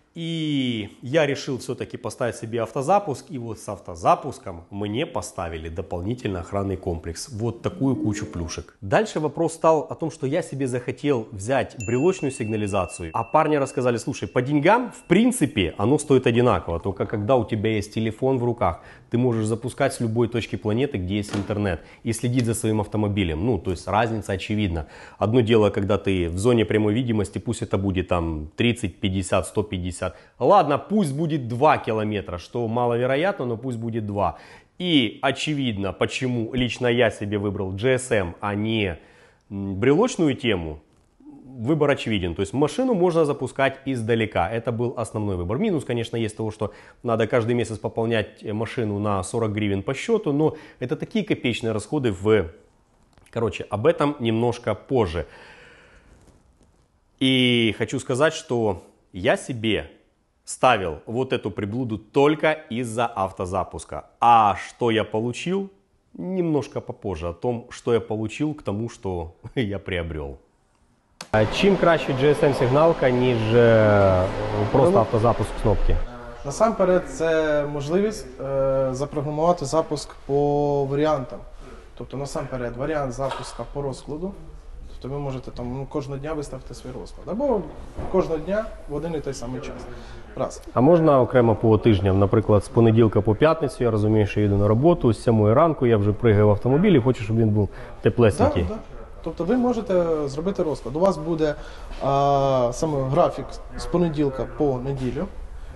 S1: И я решил все-таки поставить себе автозапуск, и вот с автозапуском мне поставили дополнительно охранный комплекс. Вот такую кучу плюшек. Дальше вопрос стал о том, что я себе захотел взять брелочную сигнализацию, а парни рассказали, слушай, по деньгам в принципе оно стоит одинаково, только когда у тебя есть телефон в руках, ты можешь запускать с любой точки планеты, где есть интернет, и следить за своим автомобилем. Ну, то есть разница очевидна. Одно дело, когда ты в зоне прямой видимости, пусть это будет там 30, 50, 150. Ладно, пусть будет 2 километра, что маловероятно, но пусть будет 2. И очевидно, почему лично я себе выбрал GSM, а не брелочную тему. Выбор очевиден. То есть машину можно запускать издалека. Это был основной выбор. Минус, конечно, есть того, что надо каждый месяц пополнять машину на 40 гривен по счету, но это такие копеечные расходы Короче, об этом немножко позже. И хочу сказать, что я себе ставил вот эту приблуду только из-за автозапуска. А что я получил? Немножко попозже. О том, что я получил, к тому, что я приобрел. А чим краще GSM-сигналка, ніж просто автозапуск кнопки?
S2: Насамперед, це можливість запрограмувати запуск по варіантам. Тобто, насамперед, варіант запуска по розкладу. Тобто ви можете там кожного дня виставити свій розклад. Або кожного дня в один і той самий час. Раз.
S1: А можна окремо по тижням, наприклад, з понеділка по п'ятницю, я розумію, що їду на роботу, з 7 ранку я вже пригаю в автомобіль і хочу, щоб він був теплесенький.
S2: Да. Тобто ви можете зробити розклад. У вас буде саме графік з понеділка по неділю.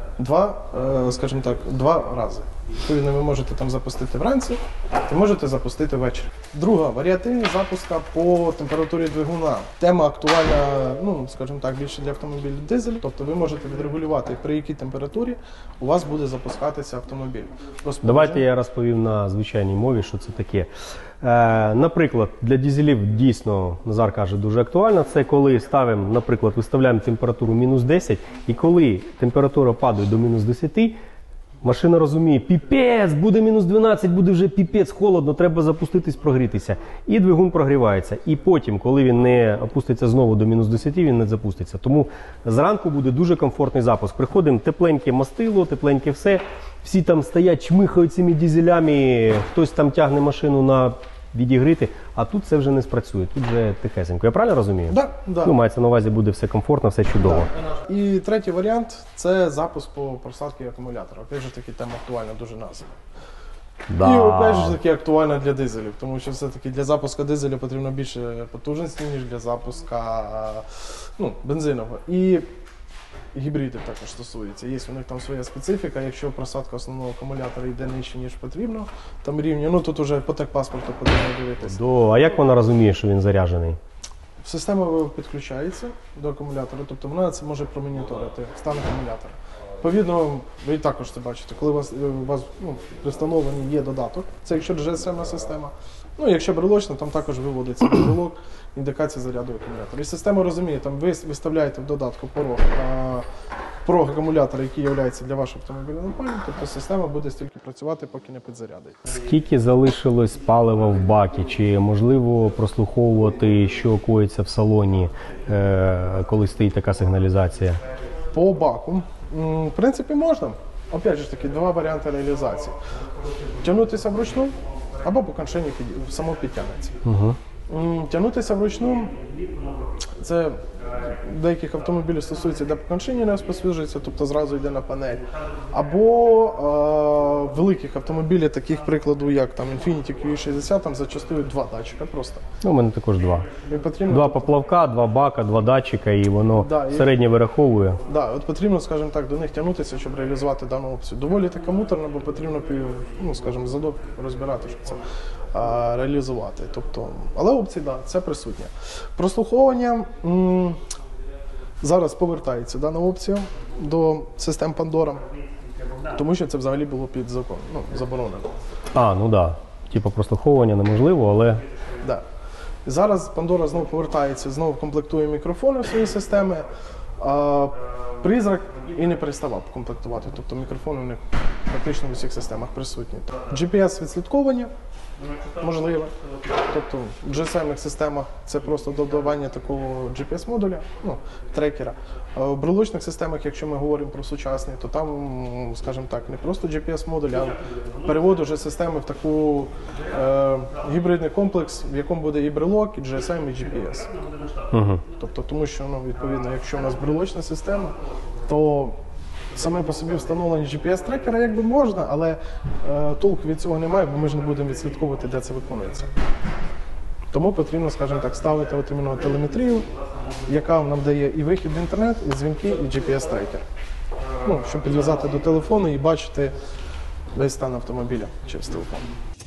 S2: Скажімо так, 2 рази. Відповідно, ви можете там запустити вранці, і можете запустити ввечері. Друга, варіативність запуска по температурі двигуна. Тема актуальна, скажімо так, більше для автомобілів дизель. Тобто ви можете відрегулювати, при якій температурі у вас буде запускатися автомобіль.
S1: Давайте я розповім на звичайній мові, що це таке. Наприклад, для дизелів дійсно, Назар каже, дуже актуально. Це коли ставимо, наприклад, виставляємо температуру мінус 10, і коли температура падає до мінус 10, машина розуміє, піпець, буде мінус 12, буде вже піпець, холодно, треба запуститись, прогрітися. І двигун прогрівається. І потім, коли він не опуститься знову до мінус 10, він не запуститься. Тому зранку буде дуже комфортний запуск. Приходимо, тепленьке мастило, тепленьке все. Всі там стоять, чмихають цими дизелями, хтось там тягне машину на відігріти, а тут це вже не спрацює, тут вже тихесенько. Я правильно розумію?
S2: Да.
S1: Мається на увазі, буде все комфортно, все чудово.
S2: Да. І третій варіант – це запуск по просадці акумулятора. Опять же таки, тема актуальна дуже нас.
S1: Да.
S2: І опять же таки актуальна для дизелів, тому що все-таки для запуску дизеля потрібно більше потужності, ніж для запуску бензинового. І гібриди також стосуються. Є у них там своя специфіка, якщо просадка основного акумулятора йде нижче, ніж потрібно, там рівня, тут вже по техпаспорту потрібно дивитися.
S1: А як вона розуміє, що він заряджений?
S2: Система підключається до акумулятора, тобто вона це може промоніторити стан акумулятора. Відповідно, ви також це бачите, коли у вас при встановленні є додаток, це якщо GSM система. Якщо брелочна, там також виводиться брелок, індикація заряду акумулятора. І система розуміє, там ви виставляєте в додатку порог акумулятора, який є для вашого автомобільного напалення, тобто система буде стільки працювати, поки не підзарядить.
S1: Скільки залишилось палива в бакі? Чи можливо прослуховувати, що коїться в салоні, коли стоїть така сигналізація?
S2: По баку, в принципі, можна. Опять же таки, 2 варіанти реалізації. Тягнутися вручну, або по коншині само підтягнеться. Тягнутися вручну, це деяких автомобілів стосується, де по коншині не розпосвіжується, тобто зразу йде на панель. Або великих автомобілів, таких прикладів, як там Infiniti QE60, там зачастую 2 датчика просто.
S1: У мене також 2. 2 поплавка, 2 бака, 2 датчика, і воно середнє вираховує.
S2: От потрібно, скажімо так, до них тягнутися, щоб реалізувати дану опцію. Доволі таке муторно, бо потрібно, задок розбирати, щоб це реалізувати. Але опції, це присутня. Прослуховування зараз повертається дана опція до систем Pandora, тому що це взагалі було під закон, заборонено.
S1: Типу прослуховування неможливо, але...
S2: Да. Зараз Pandora знову повертається, знову комплектує мікрофони в свої системи. Призрак і не переставав комплектувати, тобто мікрофони у них практично в усіх системах присутні. GPS-відслідковування можливе, тобто в GSM системах це просто додавання такого GPS-модуля, трекера. В брелочних системах, якщо ми говоримо про сучасні, то там, скажімо так, не просто GPS-модуль, а перевод уже системи в таку гібридний комплекс, в якому буде і брелок, і GSM, і GPS. Тобто, тому що, відповідно, якщо у нас брелочна система, то саме по собі встановлення GPS-трекера якби можна, але толку від цього немає, бо ми ж не будемо відслідковувати, де це виконується. Тому потрібно, скажімо так, ставити от іменно телеметрію, яка нам дає і вихід в інтернет, і дзвінки, і GPS-трекер. Щоб підв'язати до телефону і бачити весь стан автомобіля через телефон.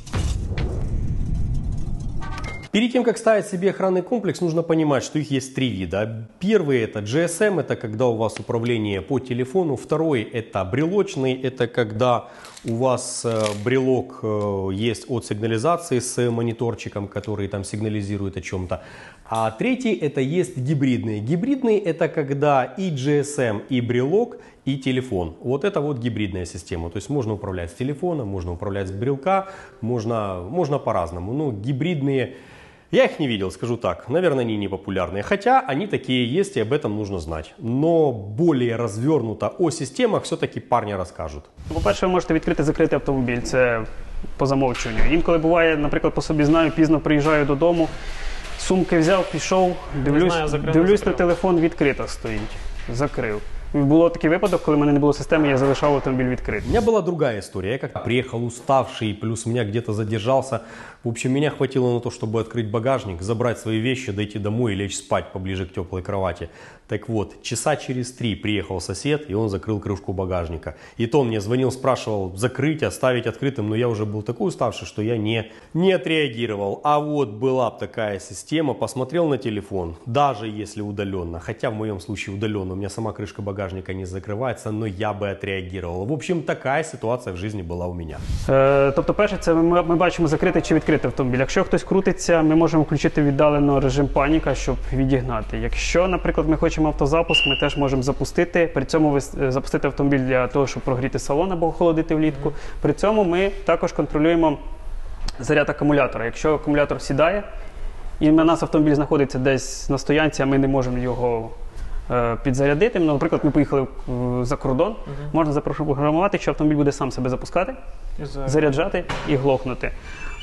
S1: Перед тем, как ставить себе охранный комплекс, нужно понимать, что их есть 3 вида. Первый – это GSM, это когда у вас управление по телефону. Второй – это брелочный, это когда у вас брелок есть от сигнализации с мониторчиком, который там сигнализирует о чем-то. А третий это есть гибридные. Гибридные это когда и GSM, и брелок, и телефон. Вот это вот гибридная система. То есть можно управлять с телефона, можно управлять с брелка, можно по-разному. Но гибридные, я их не видел, скажу так. Наверное, они не популярные. Хотя они такие есть, и об этом нужно знать. Но более развернуто о системах все-таки парни розкажуть.
S3: По-перше, ви можете відкрити-закрити автомобіль. Це по замовчуванню. Інколи буває, наприклад, по собі знаю, пізно приїжджаю додому, сумки взяв, пішов, дивлюсь на телефон, відкрита стоїть. Закрив. Було такий випадок, коли в мене не було системи, я залишав автомобіль відкритим.
S1: У меня была другая история. Я как приехал уставший, плюс меня где-то задержался. В общем, меня хватило на то, чтобы открыть багажник, забрать свои вещи, дойти домой и лечь спать поближе к теплой кровати. Так вот, часа через 3 приехал сосед, и он закрыл крышку багажника. И то он мне звонил, спрашивал, закрыть, оставить открытым, но я уже был такой уставший, что я не отреагировал. А вот была бы такая система, посмотрел на телефон, даже если удаленно, хотя в моем случае удаленно, у меня сама крышка багажника не закрывается, но я бы отреагировал. В общем, такая ситуация в жизни была у меня.
S3: Тобто, перше, це ми бачимо закритий чи відкритий автомобіль. Якщо хтось крутиться, ми можемо включити віддалено режим паніка, щоб відігнати. Якщо, наприклад, ми хочемо автозапуск, ми теж можемо запустити. При цьому запустити автомобіль для того, щоб прогріти салон або охолодити влітку. При цьому ми також контролюємо заряд акумулятора. Якщо акумулятор сідає, і у нас автомобіль знаходиться десь на стоянці, а ми не можемо його підзарядити. Наприклад, ми поїхали за кордон, можна запрограмувати, що автомобіль буде сам себе запускати, заряджати і глохнути.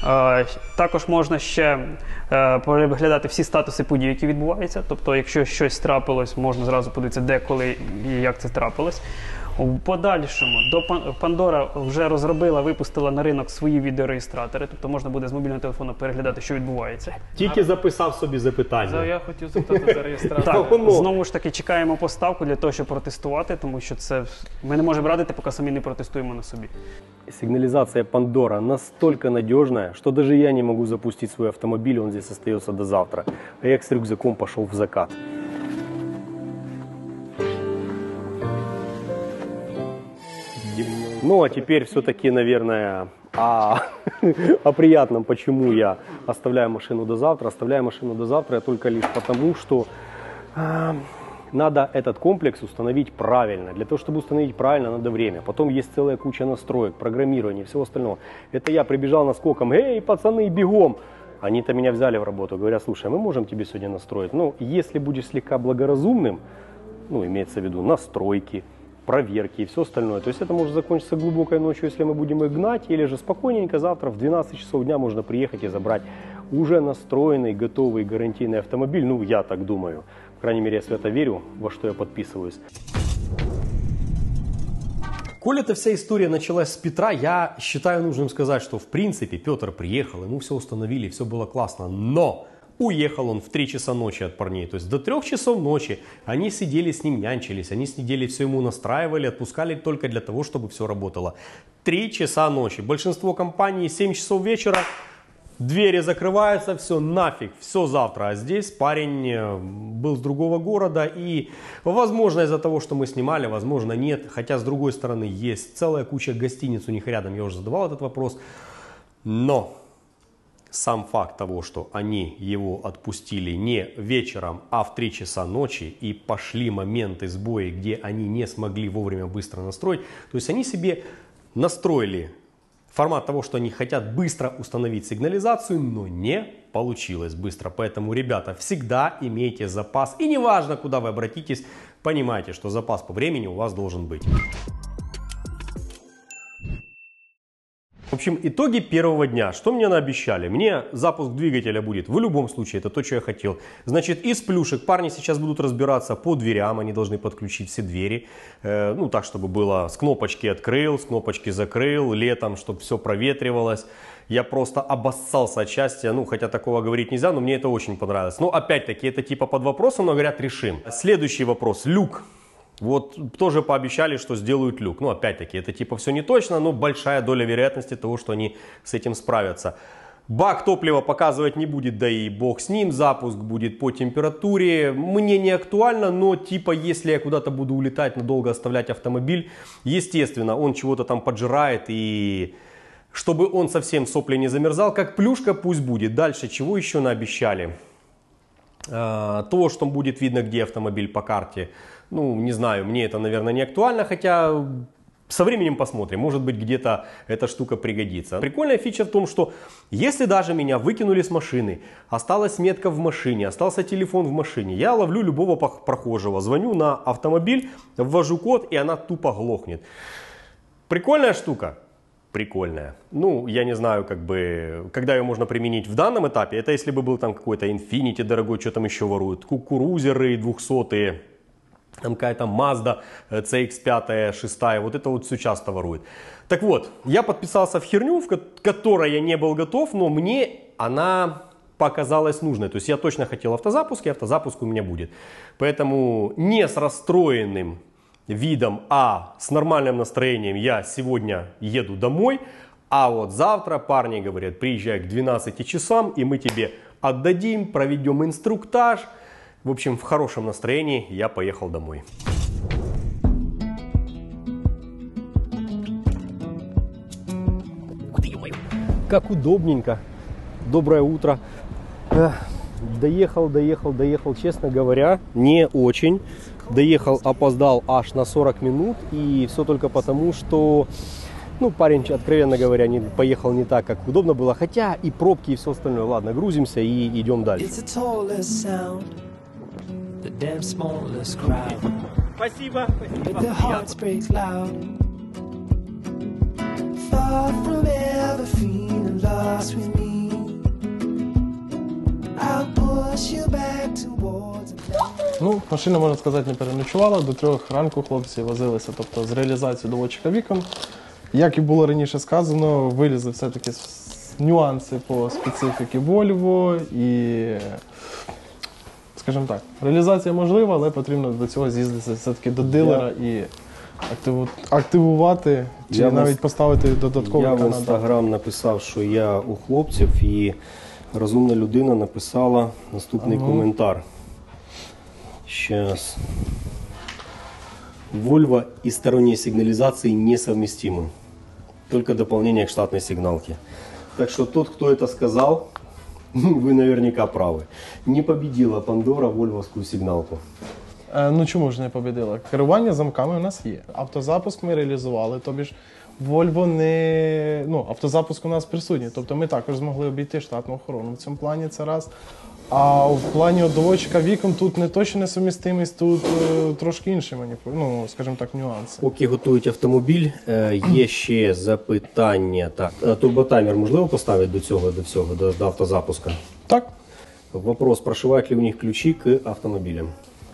S3: Також можна ще переглядати всі статуси подій, які відбуваються. Тобто, якщо щось трапилось, можна зразу подивитися, де, коли і як це трапилось. У подальшому Pandora вже розробила, випустила на ринок свої відеореєстратори, тобто можна буде з мобільного телефону переглядати, що відбувається.
S1: Тільки записав собі запитання.
S4: Я хотів запитати за реєстратор.
S3: Так, знову ж таки чекаємо поставку для того, щоб протестувати, тому що це ми не можемо радити, поки самі не протестуємо на собі.
S1: Сигнализация Pandora настолько надежная, что даже я не могу запустить свой автомобиль, он здесь остается до завтра. А я с рюкзаком пошел в закат. Ну а теперь все-таки, наверное, о приятном, почему я оставляю машину до завтра. Оставляю машину до завтра я только лишь потому, что надо этот комплекс установить правильно. Для того, чтобы установить правильно, надо время. Потом есть целая куча настроек, программирования, всего остального. Это я прибежал наскоком, эй, пацаны, бегом! Они-то меня взяли в работу, говорят, слушай, мы можем тебе сегодня настроить. Но если будешь слегка благоразумным, ну, имеется в виду настройки, проверки и все остальное. То есть это может закончиться глубокой ночью, если мы будем их гнать, или же спокойненько завтра в 12 часов дня можно приехать и забрать уже настроенный, готовый, гарантийный автомобиль. Ну, я так думаю. По крайней мере, я свято верю, во что я подписываюсь. Коль эта вся история началась с Петра, я считаю нужным сказать, что в принципе Петр приехал, ему все установили, все было классно, но уехал он в 3 часа ночи от парней. То есть до 3 часов ночи они сидели с ним, нянчились, они сидели, все ему настраивали, отпускали только для того, чтобы все работало. 3 часа ночи. Большинство компаний 7 часов вечера, двери закрываются, все нафиг, все завтра. А здесь парень был с другого города и, возможно, из-за того, что мы снимали, возможно, нет. Хотя, с другой стороны, есть целая куча гостиниц у них рядом, я уже задавал этот вопрос. Но сам факт того, что они его отпустили не вечером, а в 3 часа ночи и пошли моменты сбоя, где они не смогли вовремя быстро настроить. То есть они себе настроили формат того, что они хотят быстро установить сигнализацию, но не получилось быстро. Поэтому, ребята, всегда имейте запас. И неважно, куда вы обратитесь, понимайте, что запас по времени у вас должен быть. В общем, итоги первого дня. Что мне наобещали? Мне запуск двигателя будет в любом случае, это то, что я хотел. Значит, из плюшек парни сейчас будут разбираться по дверям, они должны подключить все двери. Ну, так, чтобы было с кнопочки открыл, с кнопочки закрыл, летом, чтобы все проветривалось. Я просто обоссался от счастья, ну, хотя такого говорить нельзя, но мне это очень понравилось. Но, опять-таки, это типа под вопросом, но говорят, решим. Следующий вопрос. Люк. Вот тоже пообещали, что сделают люк. Ну, опять-таки, это типа все не точно, но большая доля вероятности того, что они с этим справятся. Бак топлива показывать не будет, да и бог с ним. Запуск будет по температуре. Мне не актуально, но типа, если я куда-то буду улетать, надолго оставлять автомобиль, естественно, он чего-то там поджирает. И чтобы он совсем сопли не замерзал, как плюшка пусть будет. Дальше, чего еще наобещали? То, что будет видно, где автомобиль по карте, ну, не знаю, мне это, наверное, не актуально, хотя со временем посмотрим, может быть, где-то эта штука пригодится. Прикольная фича в том, что если даже меня выкинули с машины, осталась метка в машине, остался телефон в машине, я ловлю любого прохожего, звоню на автомобиль, ввожу код, и она тупо глохнет. Прикольная штука? Прикольная. Ну, я не знаю, как бы, когда ее можно применить в данном этапе. Это если бы был там какой-то Infiniti дорогой, что там еще воруют, кукурузеры 200-е, там какая-то Mazda CX-5, 6, вот это вот все часто воруют. Так вот, я подписался в херню, в которой я не был готов, но мне она показалась нужной. То есть я точно хотел автозапуск, и автозапуск у меня будет. Поэтому не с расстроенным видом, а с нормальным настроением я сегодня еду домой, а вот завтра парни говорят, приезжай к 12 часам, и мы тебе отдадим, проведем инструктаж. В общем, в хорошем настроении я поехал домой. Как удобненько. Доброе утро. Доехал, честно говоря, не очень. Доехал, опоздал аж на 40 минут. И все только потому, что ну, парень, откровенно говоря, поехал не так, как удобно было. Хотя и пробки, и все остальное. Ладно, грузимся и идем дальше. Спасибо.
S2: Ну, машина, можна сказати, не переночувала. До 3 ранку хлопці возилися, тобто з реалізацією доводчика вікон. Як і було раніше сказано, вилізли все-таки нюанси по специфіки Volvo і, скажімо так, реалізація можлива, але потрібно до цього з'їздити все-таки до дилера і активувати, чи навіть поставити додатковий канал.
S1: Я в Instagram написав, що я у хлопців, і розумна людина написала наступний коментар. Сейчас. Volvo и сторонние сигнализации несовместимы. Только дополнение к штатной сигналке. Так что тот, кто это сказал, вы наверняка правы. Не победила Pandora вольвовскую сигналку.
S2: Ну чому ж не победила? Керування замками у нас є. Автозапуск ми реалізували, тобі ж Volvo не... Ну, автозапуск у нас присутній, тобто ми також змогли обійти штатну охорону. В цьому плані це раз. А в плані доводчика вікон тут не точно несумістимість, тут трошки інші ну, скажімо так, нюанси.
S1: Поки готують автомобіль, є ще запитання. Так, турботаймер можливо поставити до автозапуска?
S2: Так.
S1: Вопрос, прошивають ли у них ключі к автомобілям?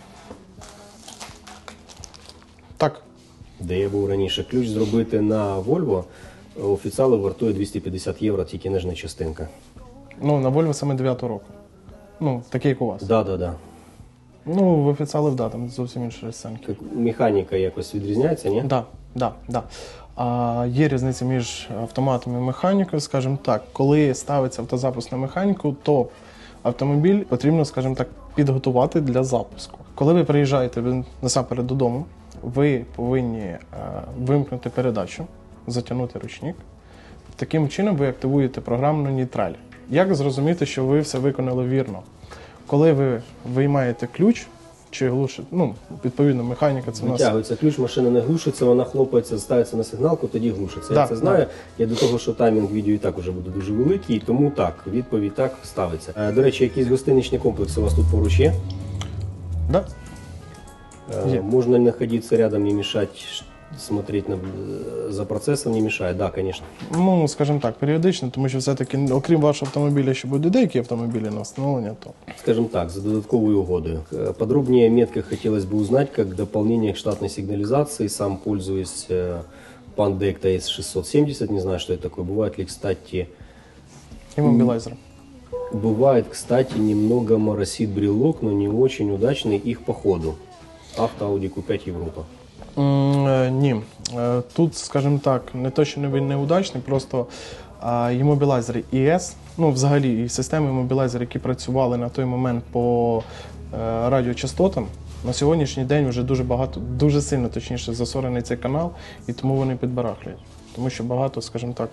S2: Так.
S1: Де я був раніше. Ключ зробити на Volvo офіціали вартує 250 євро, тільки нижня частинка.
S2: Ну, на Volvo саме 9-го року. Ну, такий, як у вас.
S1: Да.
S2: Ну, в офіціалів, да, там зовсім інші розцінки.
S1: Механіка якось відрізняється, ні?
S2: Да. Є різниця між автоматом і механікою, скажімо так. Коли ставиться автозапуск на механіку, то автомобіль потрібно, скажімо так, підготувати для запуску. Коли ви приїжджаєте насамперед додому, ви повинні вимкнути передачу, затягнути ручник. Таким чином ви активуєте програмну нейтраль. Як зрозуміти, що ви все виконали вірно? Коли ви виймаєте ключ, чи глушите, ну, відповідно, механіка це у нас...
S1: Витягується ключ, машина не глушиться, вона хлопається, ставиться на сигналку, тоді глушиться. Я це знаю. Я до того, що таймінг відео і так вже буде дуже великий, тому так, відповідь так ставиться. До речі, якісь гостиничні комплекси у вас тут поруч є?
S2: Да.
S1: Можно находиться рядом, не мешать, смотреть за процесом не мешает, да, конечно.
S2: Ну, скажімо так, періодично, тому що все-таки, окрім вашого автомобіля, ще будуть деякі автомобілі на встановлення, то...
S1: Скажем так, за додатковую угодою. Подробнее о метках хотелось бы узнать, как дополнение к штатной сигнализации. Сам пользуюсь Pandecta S670, не знаю, что это такое. Бывает ли, кстати...
S2: Иммобилайзер.
S1: Бывает, кстати, немного моросит брелок, но не очень удачный их по ходу. Авто Audi Q5 Европа.
S2: Ні. Тут, скажімо так, не то, що він неудачний, просто іммобілайзери ES, ну взагалі і системи іммобілайзерів, які працювали на той момент по радіочастотам, на сьогоднішній день вже дуже сильно, точніше, засорений цей канал, і тому вони підбарахлюють. Тому що багато, скажімо так,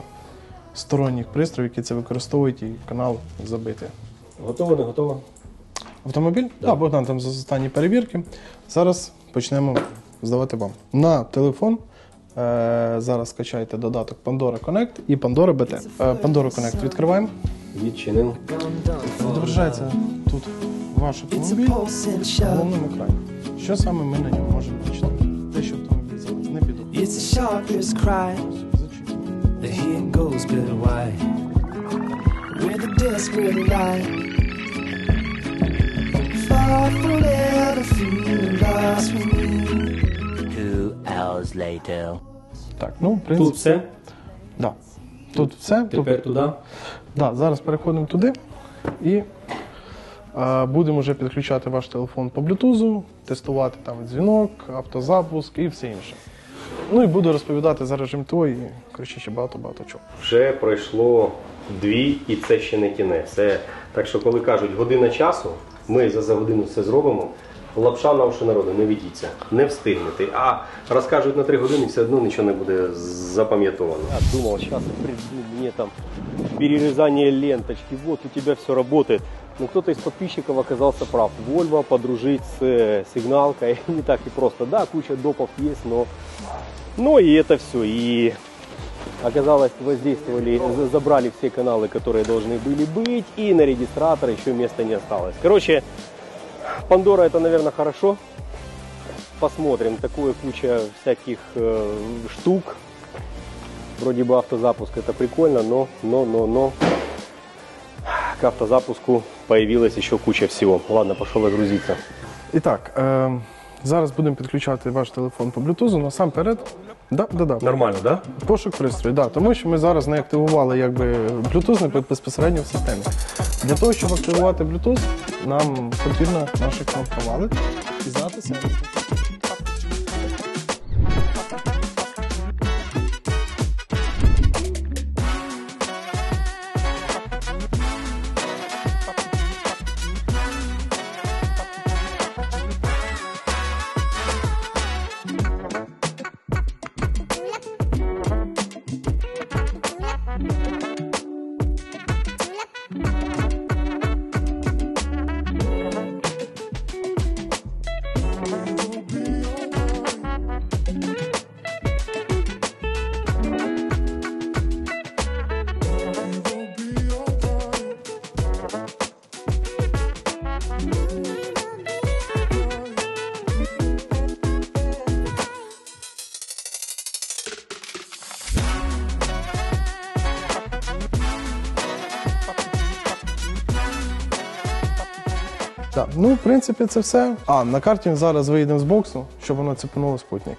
S2: сторонніх пристроїв, які це використовують, і канал забитий.
S1: Готово, не готово?
S2: Автомобіль? Так, Богдан там за останні перевірки. Зараз почнемо здавати вам. На телефон зараз скачайте додаток Pandora Connect і Pandora BT. Pandora Connect відкриваємо.
S1: Відчинив.
S2: Відображається тут ваш автомобіль в головному екрані. Що саме ми на ньому можемо бачити? Те, що автомобіль зараз не піду.
S5: It's the sharpest cry. The heat goes glitter white. With a desperate light. Far from ever feeling lost with me.
S6: 2 hours later.
S2: Так, ну, в принципі.
S1: Тут все.
S2: Да. Тут все.
S1: Тепер туди.
S2: Да, зараз переходимо туди і будемо вже підключати ваш телефон по Bluetooth, тестувати там дзвінок, автозапуск і все інше. Ну і буду розповідати за режим ТО і, коротше, ще багато-багато чого.
S1: Вже пройшло 2 і це ще не кінець. Так що, коли кажуть година часу, ми за годину все зробимо. Лапша на уші народу, не ведіться, не встигнете. А розкажуть на 3 години, все одно нічого не буде запам'ятовано. Я думав, зараз мені там перерізання ленточки, вот у тебе все працює. Но кто-то из подписчиков оказался прав. Volvo подружить с сигналкой не так и просто. Да, куча допов есть, но и это все. И оказалось, воздействовали, забрали все каналы, которые должны были быть, и на регистратор еще места не осталось. Короче, Pandora это, наверное, хорошо. Посмотрим. Такое куча всяких штук. Вроде бы автозапуск это прикольно, но к автозапуску появилась еще куча всего. Ладно, пошел грузиться.
S2: І так, зараз будемо підключати ваш телефон по Bluetooth. Насамперед,
S1: Нормально, да?
S2: пошук пристрою. Да, тому що ми зараз не активували якби Bluetooth безпосередньо в системі. Для того, щоб активувати Bluetooth, нам потрібно наші кнопки і знати сервіс. Так, ну, в принципі, це все. На карті зараз виїдемо з боксу, щоб воно цепануло спутник.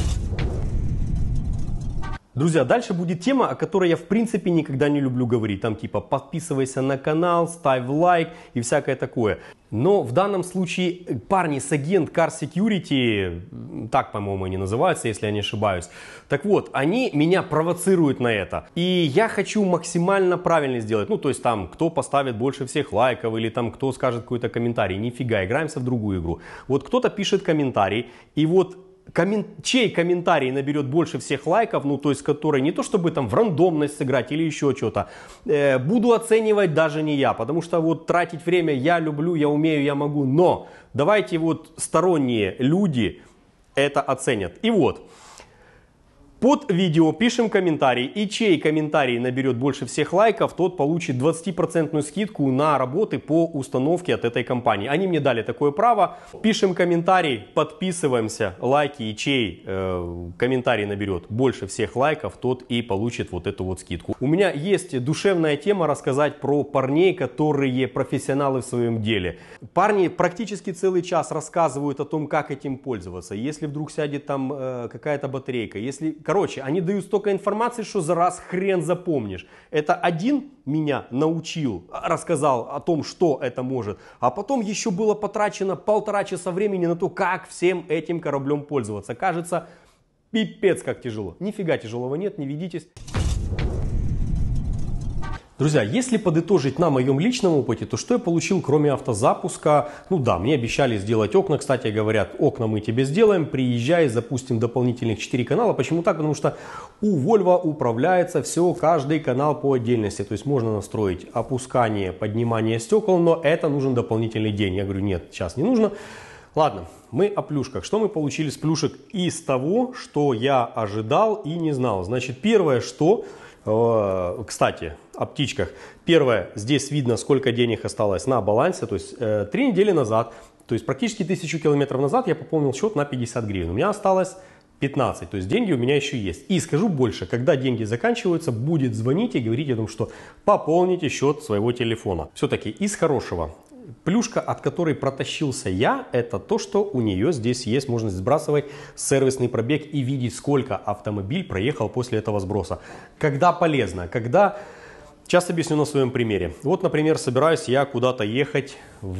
S1: Друзья, дальше будет тема, о которой я в принципе никогда не люблю говорить. Там типа подписывайся на канал, ставь лайк и всякое такое. Но в данном случае парни с Agent Car Security, так, по-моему, они называются, если я не ошибаюсь. Так вот, они меня провоцируют на это. И я хочу максимально правильно сделать. Ну, то есть там, кто поставит больше всех лайков или там, кто скажет какой-то комментарий. Нифига, играемся в другую игру. Вот кто-то пишет комментарий, и вот чей комментарий наберет больше всех лайков, ну то есть который не то чтобы там в рандомность сыграть или еще что-то, буду оценивать даже не я, потому что вот тратить время я люблю, я умею, я могу, но давайте вот сторонние люди это оценят. И вот, под видео пишем комментарий, и чей комментарий наберет больше всех лайков, тот получит 20% скидку на работы по установке от этой компании. Они мне дали такое право. Пишем комментарий, подписываемся, лайки, и чей комментарий наберет больше всех лайков, тот и получит вот эту вот скидку. У меня есть душевная тема рассказать про парней, которые профессионалы в своем деле. Парни практически целый час рассказывают о том, как этим пользоваться. Если вдруг сядет там какая-то батарейка, если... Короче, они дают столько информации, что за раз хрен запомнишь. Это один меня научил, рассказал о том, что это может. А потом еще было потрачено 1,5 часа времени на то, как всем этим кораблем пользоваться. Кажется, пипец как тяжело. Нифига тяжелого нет, не ведитесь. Друзья, если подытожить на моем личном опыте, то что я получил, кроме автозапуска? Ну да, мне обещали сделать окна, кстати, говорят, окна мы тебе сделаем, приезжай, запустим дополнительных 4 канала. Почему так? Потому что у Volvo управляется все, каждый канал по отдельности. То есть можно настроить опускание, поднимание стекол, но это нужен дополнительный день. Я говорю, нет, сейчас не нужно. Ладно, мы о плюшках. Что мы получили с плюшек из того, что я ожидал и не знал? Значит, первое, что... Кстати, о птичках. Первое, здесь видно, сколько денег осталось на балансе. То есть 3 недели назад, то есть практически 1000 километров назад я пополнил счет на 50 гривен. У меня осталось 15, то есть деньги у меня еще есть. И скажу больше, когда деньги заканчиваются, будет звонить и говорить о том, что пополните счет своего телефона. Все-таки из хорошего. Плюшка, от которой протащился я, это то, что у нее здесь есть возможность сбрасывать сервисный пробег и видеть, сколько автомобиль проехал после этого сброса. Когда полезно, когда... Сейчас объясню на своем примере. Вот, например, собираюсь я куда-то ехать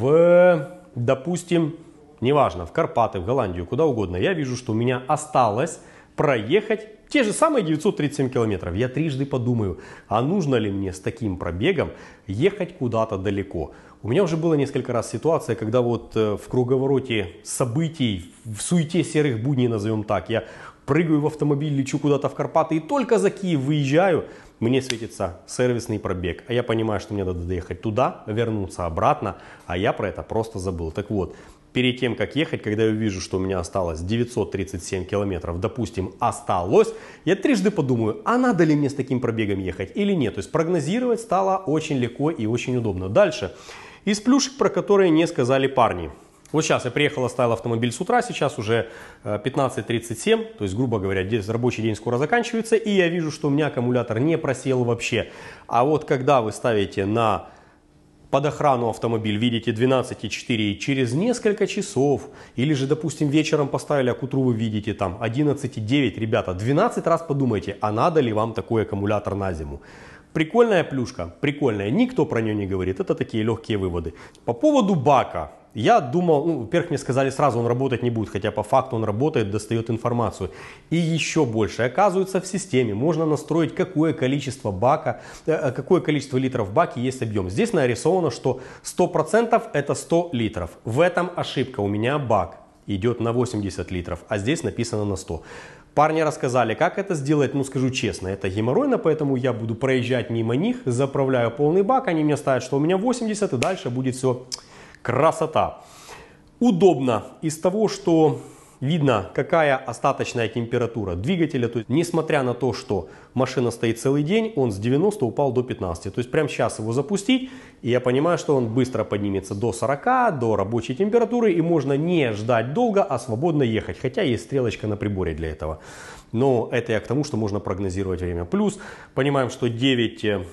S1: допустим, неважно, в Карпаты, в Голландию, куда угодно. Я вижу, что у меня осталось проехать те же самые 937 километров. Я трижды подумаю, а нужно ли мне с таким пробегом ехать куда-то далеко. У меня уже было несколько раз ситуация, когда вот в круговороте событий, в суете серых будней, назовем так, я прыгаю в автомобиль, лечу куда-то в Карпаты и только за Киев выезжаю, мне светится сервисный пробег. А я понимаю, что мне надо доехать туда, вернуться обратно, а я про это просто забыл. Так вот, перед тем, как ехать, когда я вижу, что у меня осталось 937 километров, допустим, осталось, я трижды подумаю, а надо ли мне с таким пробегом ехать или нет. То есть прогнозировать стало очень легко и очень удобно. Дальше. Из плюшек, про которые не сказали парни. Вот сейчас я приехал, оставил автомобиль с утра, сейчас уже 15:37, то есть, грубо говоря, рабочий день скоро заканчивается, и я вижу, что у меня аккумулятор не просел вообще. А вот когда вы ставите под охрану автомобиль, видите 12,4, и через несколько часов, или же, допустим, вечером поставили, а к утру вы видите там 11,9, ребята, 12 раз подумайте, а надо ли вам такой аккумулятор на зиму. Прикольная плюшка, прикольная, никто про нее не говорит, это такие легкие выводы. По поводу бака, я думал, во-первых, мне сказали сразу, он работать не будет, хотя по факту он работает, достает информацию. И еще больше, оказывается, в системе можно настроить, какое количество литров в баке есть объем. Здесь нарисовано, что 100% это 100 литров. В этом ошибка, у меня бак идет на 80 литров, а здесь написано на 100. Парни рассказали, как это сделать, скажу честно, это геморройно, поэтому я буду проезжать мимо них, заправляю полный бак, они мне ставят, что у меня 80, и дальше будет все красота. Удобно из того, что видно, какая остаточная температура двигателя, то есть, несмотря на то, что машина стоит целый день, он с 90 упал до 15, то есть прямо сейчас его запустить, и я понимаю, что он быстро поднимется до 40, до рабочей температуры, и можно не ждать долго, а свободно ехать, хотя есть стрелочка на приборе для этого. Но это я к тому, что можно прогнозировать время. Плюс понимаем, что 9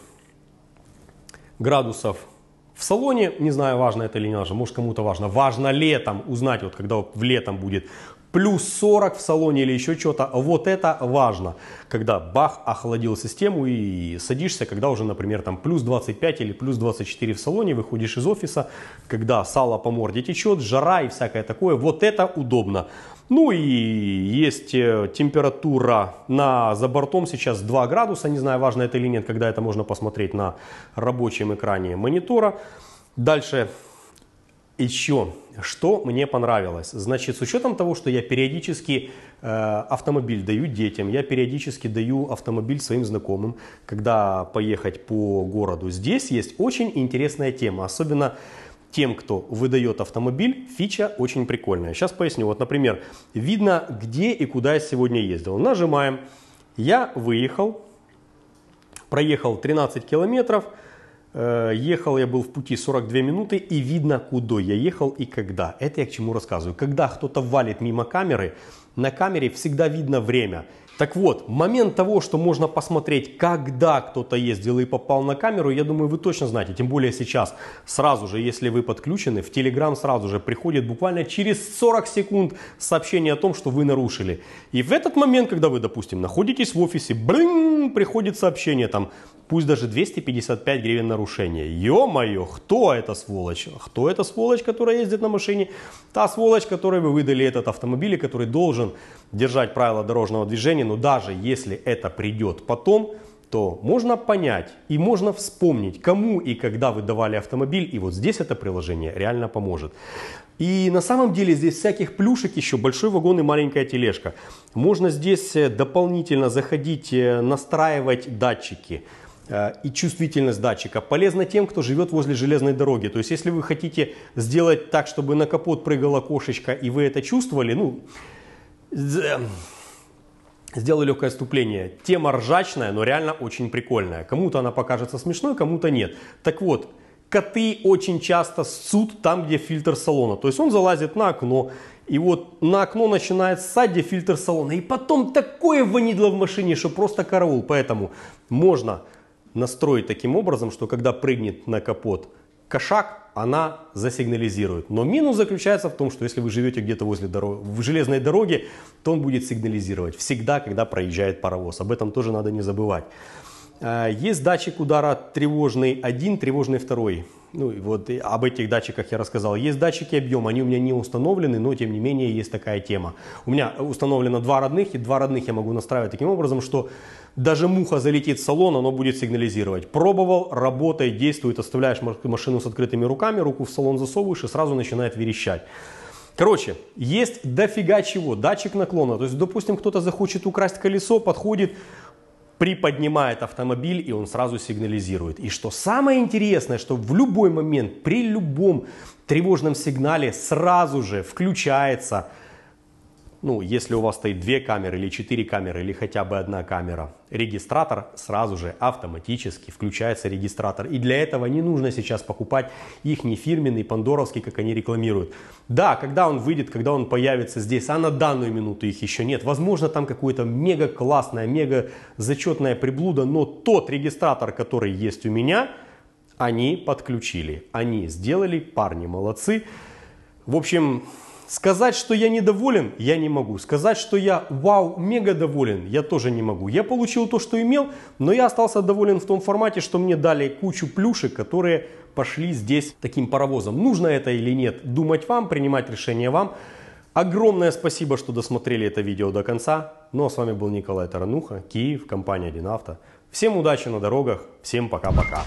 S1: градусов в салоне, не знаю, важно это или не важно, может кому-то важно. Важно летом узнать, вот когда в летом будет плюс 40 в салоне или еще что-то, вот это важно. Когда бах, охладил систему и садишься, когда уже, например, там плюс 25 или плюс 24 в салоне, выходишь из офиса, когда сало по морде течет, жара и всякое такое, вот это удобно. Ну и есть температура за бортом сейчас 2 градуса, не знаю, важно это или нет, когда это можно посмотреть на рабочем экране монитора. Дальше еще, что мне понравилось. Значит, с учетом того, что я периодически автомобиль даю детям, я периодически даю автомобиль своим знакомым, когда поехать по городу. Здесь есть очень интересная тема, особенно тем, кто выдает автомобиль, фича очень прикольная. Сейчас поясню. Вот, например, видно, где и куда я сегодня ездил. Нажимаем. Я выехал, проехал 13 километров, ехал я был в пути 42 минуты, и видно, куда я ехал и когда. Это я к чему рассказываю. Когда кто-то валит мимо камеры, на камере всегда видно время. Так вот, момент того, что можно посмотреть, когда кто-то ездил и попал на камеру, я думаю, вы точно знаете. Тем более сейчас, сразу же, если вы подключены, в Telegram сразу же приходит буквально через 40 секунд сообщение о том, что вы нарушили. И в этот момент, когда вы, допустим, находитесь в офисе, приходит сообщение там, пусть даже 255 гривен нарушения. Ё-моё, кто эта сволочь? Кто эта сволочь, которая ездит на машине? Та сволочь, которой вы выдали этот автомобиль, который должен держать правила дорожного движения. Но даже если это придет потом, то можно понять и можно вспомнить, кому и когда вы давали автомобиль. И вот здесь это приложение реально поможет. И на самом деле здесь всяких плюшек еще, большой вагон и маленькая тележка. Можно здесь дополнительно заходить, настраивать датчики и чувствительность датчика. Полезно тем, кто живет возле железной дороги. То есть, если вы хотите сделать так, чтобы на капот прыгала кошечка, и вы это чувствовали, ну, сделаю легкое отступление. Тема ржачная, но реально очень прикольная. Кому-то она покажется смешной, кому-то нет. Так вот, коты очень часто ссут там, где фильтр салона. То есть он залазит на окно, и вот на окно начинает ссать, где фильтр салона. И потом такое ванидло в машине, что просто караул. Поэтому можно настроить таким образом, что когда прыгнет на капот кошак, она засигнализирует. Но минус заключается в том, что если вы живете где-то возле в железной дороге, то он будет сигнализировать всегда, когда проезжает паровоз. Об этом тоже надо не забывать. Есть датчик удара тревожный 1, тревожный 2. Ну, вот об этих датчиках я рассказал. Есть датчики объема, они у меня не установлены, но тем не менее есть такая тема. У меня установлено 2 родных, и 2 родных я могу настраивать таким образом, что даже муха залетит в салон, оно будет сигнализировать. Пробовал, работает, действует. Оставляешь машину с открытыми руками, руку в салон засовываешь и сразу начинает верещать. Короче, есть дофига чего. Датчик наклона. То есть, допустим, кто-то захочет украсть колесо, подходит, приподнимает автомобиль, и он сразу сигнализирует. И что самое интересное, что в любой момент, при любом тревожном сигнале сразу же включается, ну, если у вас стоит 2 камеры или 4 камеры, или хотя бы 1 камера, регистратор сразу же автоматически включается регистратор. И для этого не нужно сейчас покупать их не фирменный, пандоровский, как они рекламируют. Да, когда он выйдет, когда он появится здесь, а на данную минуту их еще нет. Возможно, там какое-то мега классное, мега зачетное приблуда, но тот регистратор, который есть у меня, они подключили. Они сделали, парни молодцы. В общем, сказать, что я недоволен, я не могу. Сказать, что я вау, мега доволен, я тоже не могу. Я получил то, что имел, но я остался доволен в том формате, что мне дали кучу плюшек, которые пошли здесь таким паровозом. Нужно это или нет, думать вам, принимать решение вам. Огромное спасибо, что досмотрели это видео до конца. Ну а с вами был Николай Тарануха, Киев, компания 1Авто. Всем удачи на дорогах, всем пока-пока.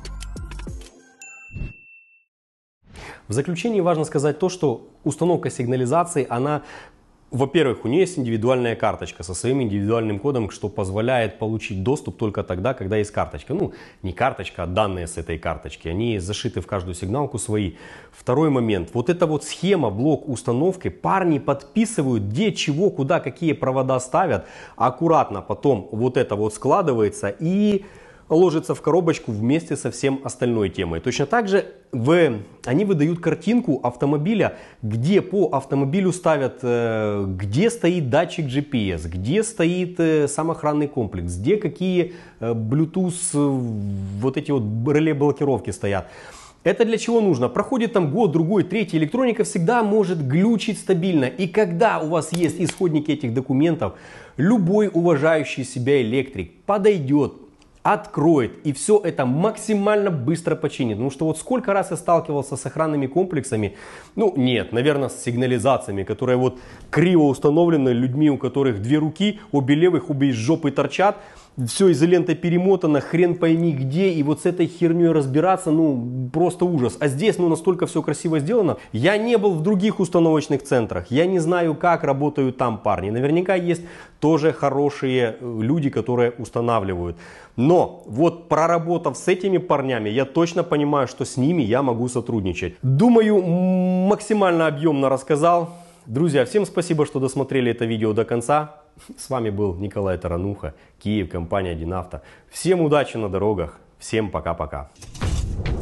S1: В заключение важно сказать то, что установка сигнализации, она, во-первых, у нее есть индивидуальная карточка со своим индивидуальным кодом, что позволяет получить доступ только тогда, когда есть карточка. Ну, не карточка, а данные с этой карточки. Они зашиты в каждую сигналку свои. Второй момент. Вот эта вот схема, блок установки, парни подписывают, где, чего, куда, какие провода ставят. Аккуратно потом вот это вот складывается и ложится в коробочку вместе со всем остальной темой. Точно так же они выдают картинку автомобиля, где по автомобилю ставят, где стоит датчик GPS, где стоит сам охранный комплекс, где какие Bluetooth, вот эти вот реле блокировки стоят. Это для чего нужно? Проходит там год, другой, третий, электроника всегда может глючить стабильно. И когда у вас есть исходники этих документов, любой уважающий себя электрик подойдет, откроет и все это максимально быстро починит. Потому что вот сколько раз я сталкивался с охранными комплексами, ну нет, наверное, с сигнализациями, которые вот криво установлены людьми, у которых 2 руки, обе левых, обе из жопы торчат. Все изолентой перемотано, хрен пойми где, и вот с этой херней разбираться, ну, просто ужас. А здесь, ну, настолько все красиво сделано. Я не был в других установочных центрах, я не знаю, как работают там парни. Наверняка есть тоже хорошие люди, которые устанавливают. Но вот проработав с этими парнями, я точно понимаю, что с ними я могу сотрудничать. Думаю, максимально объемно рассказал. Друзья, всем спасибо, что досмотрели это видео до конца. С вами был Николай Тарануха, Киев, компания 1Авто. Всем удачи на дорогах, всем пока-пока.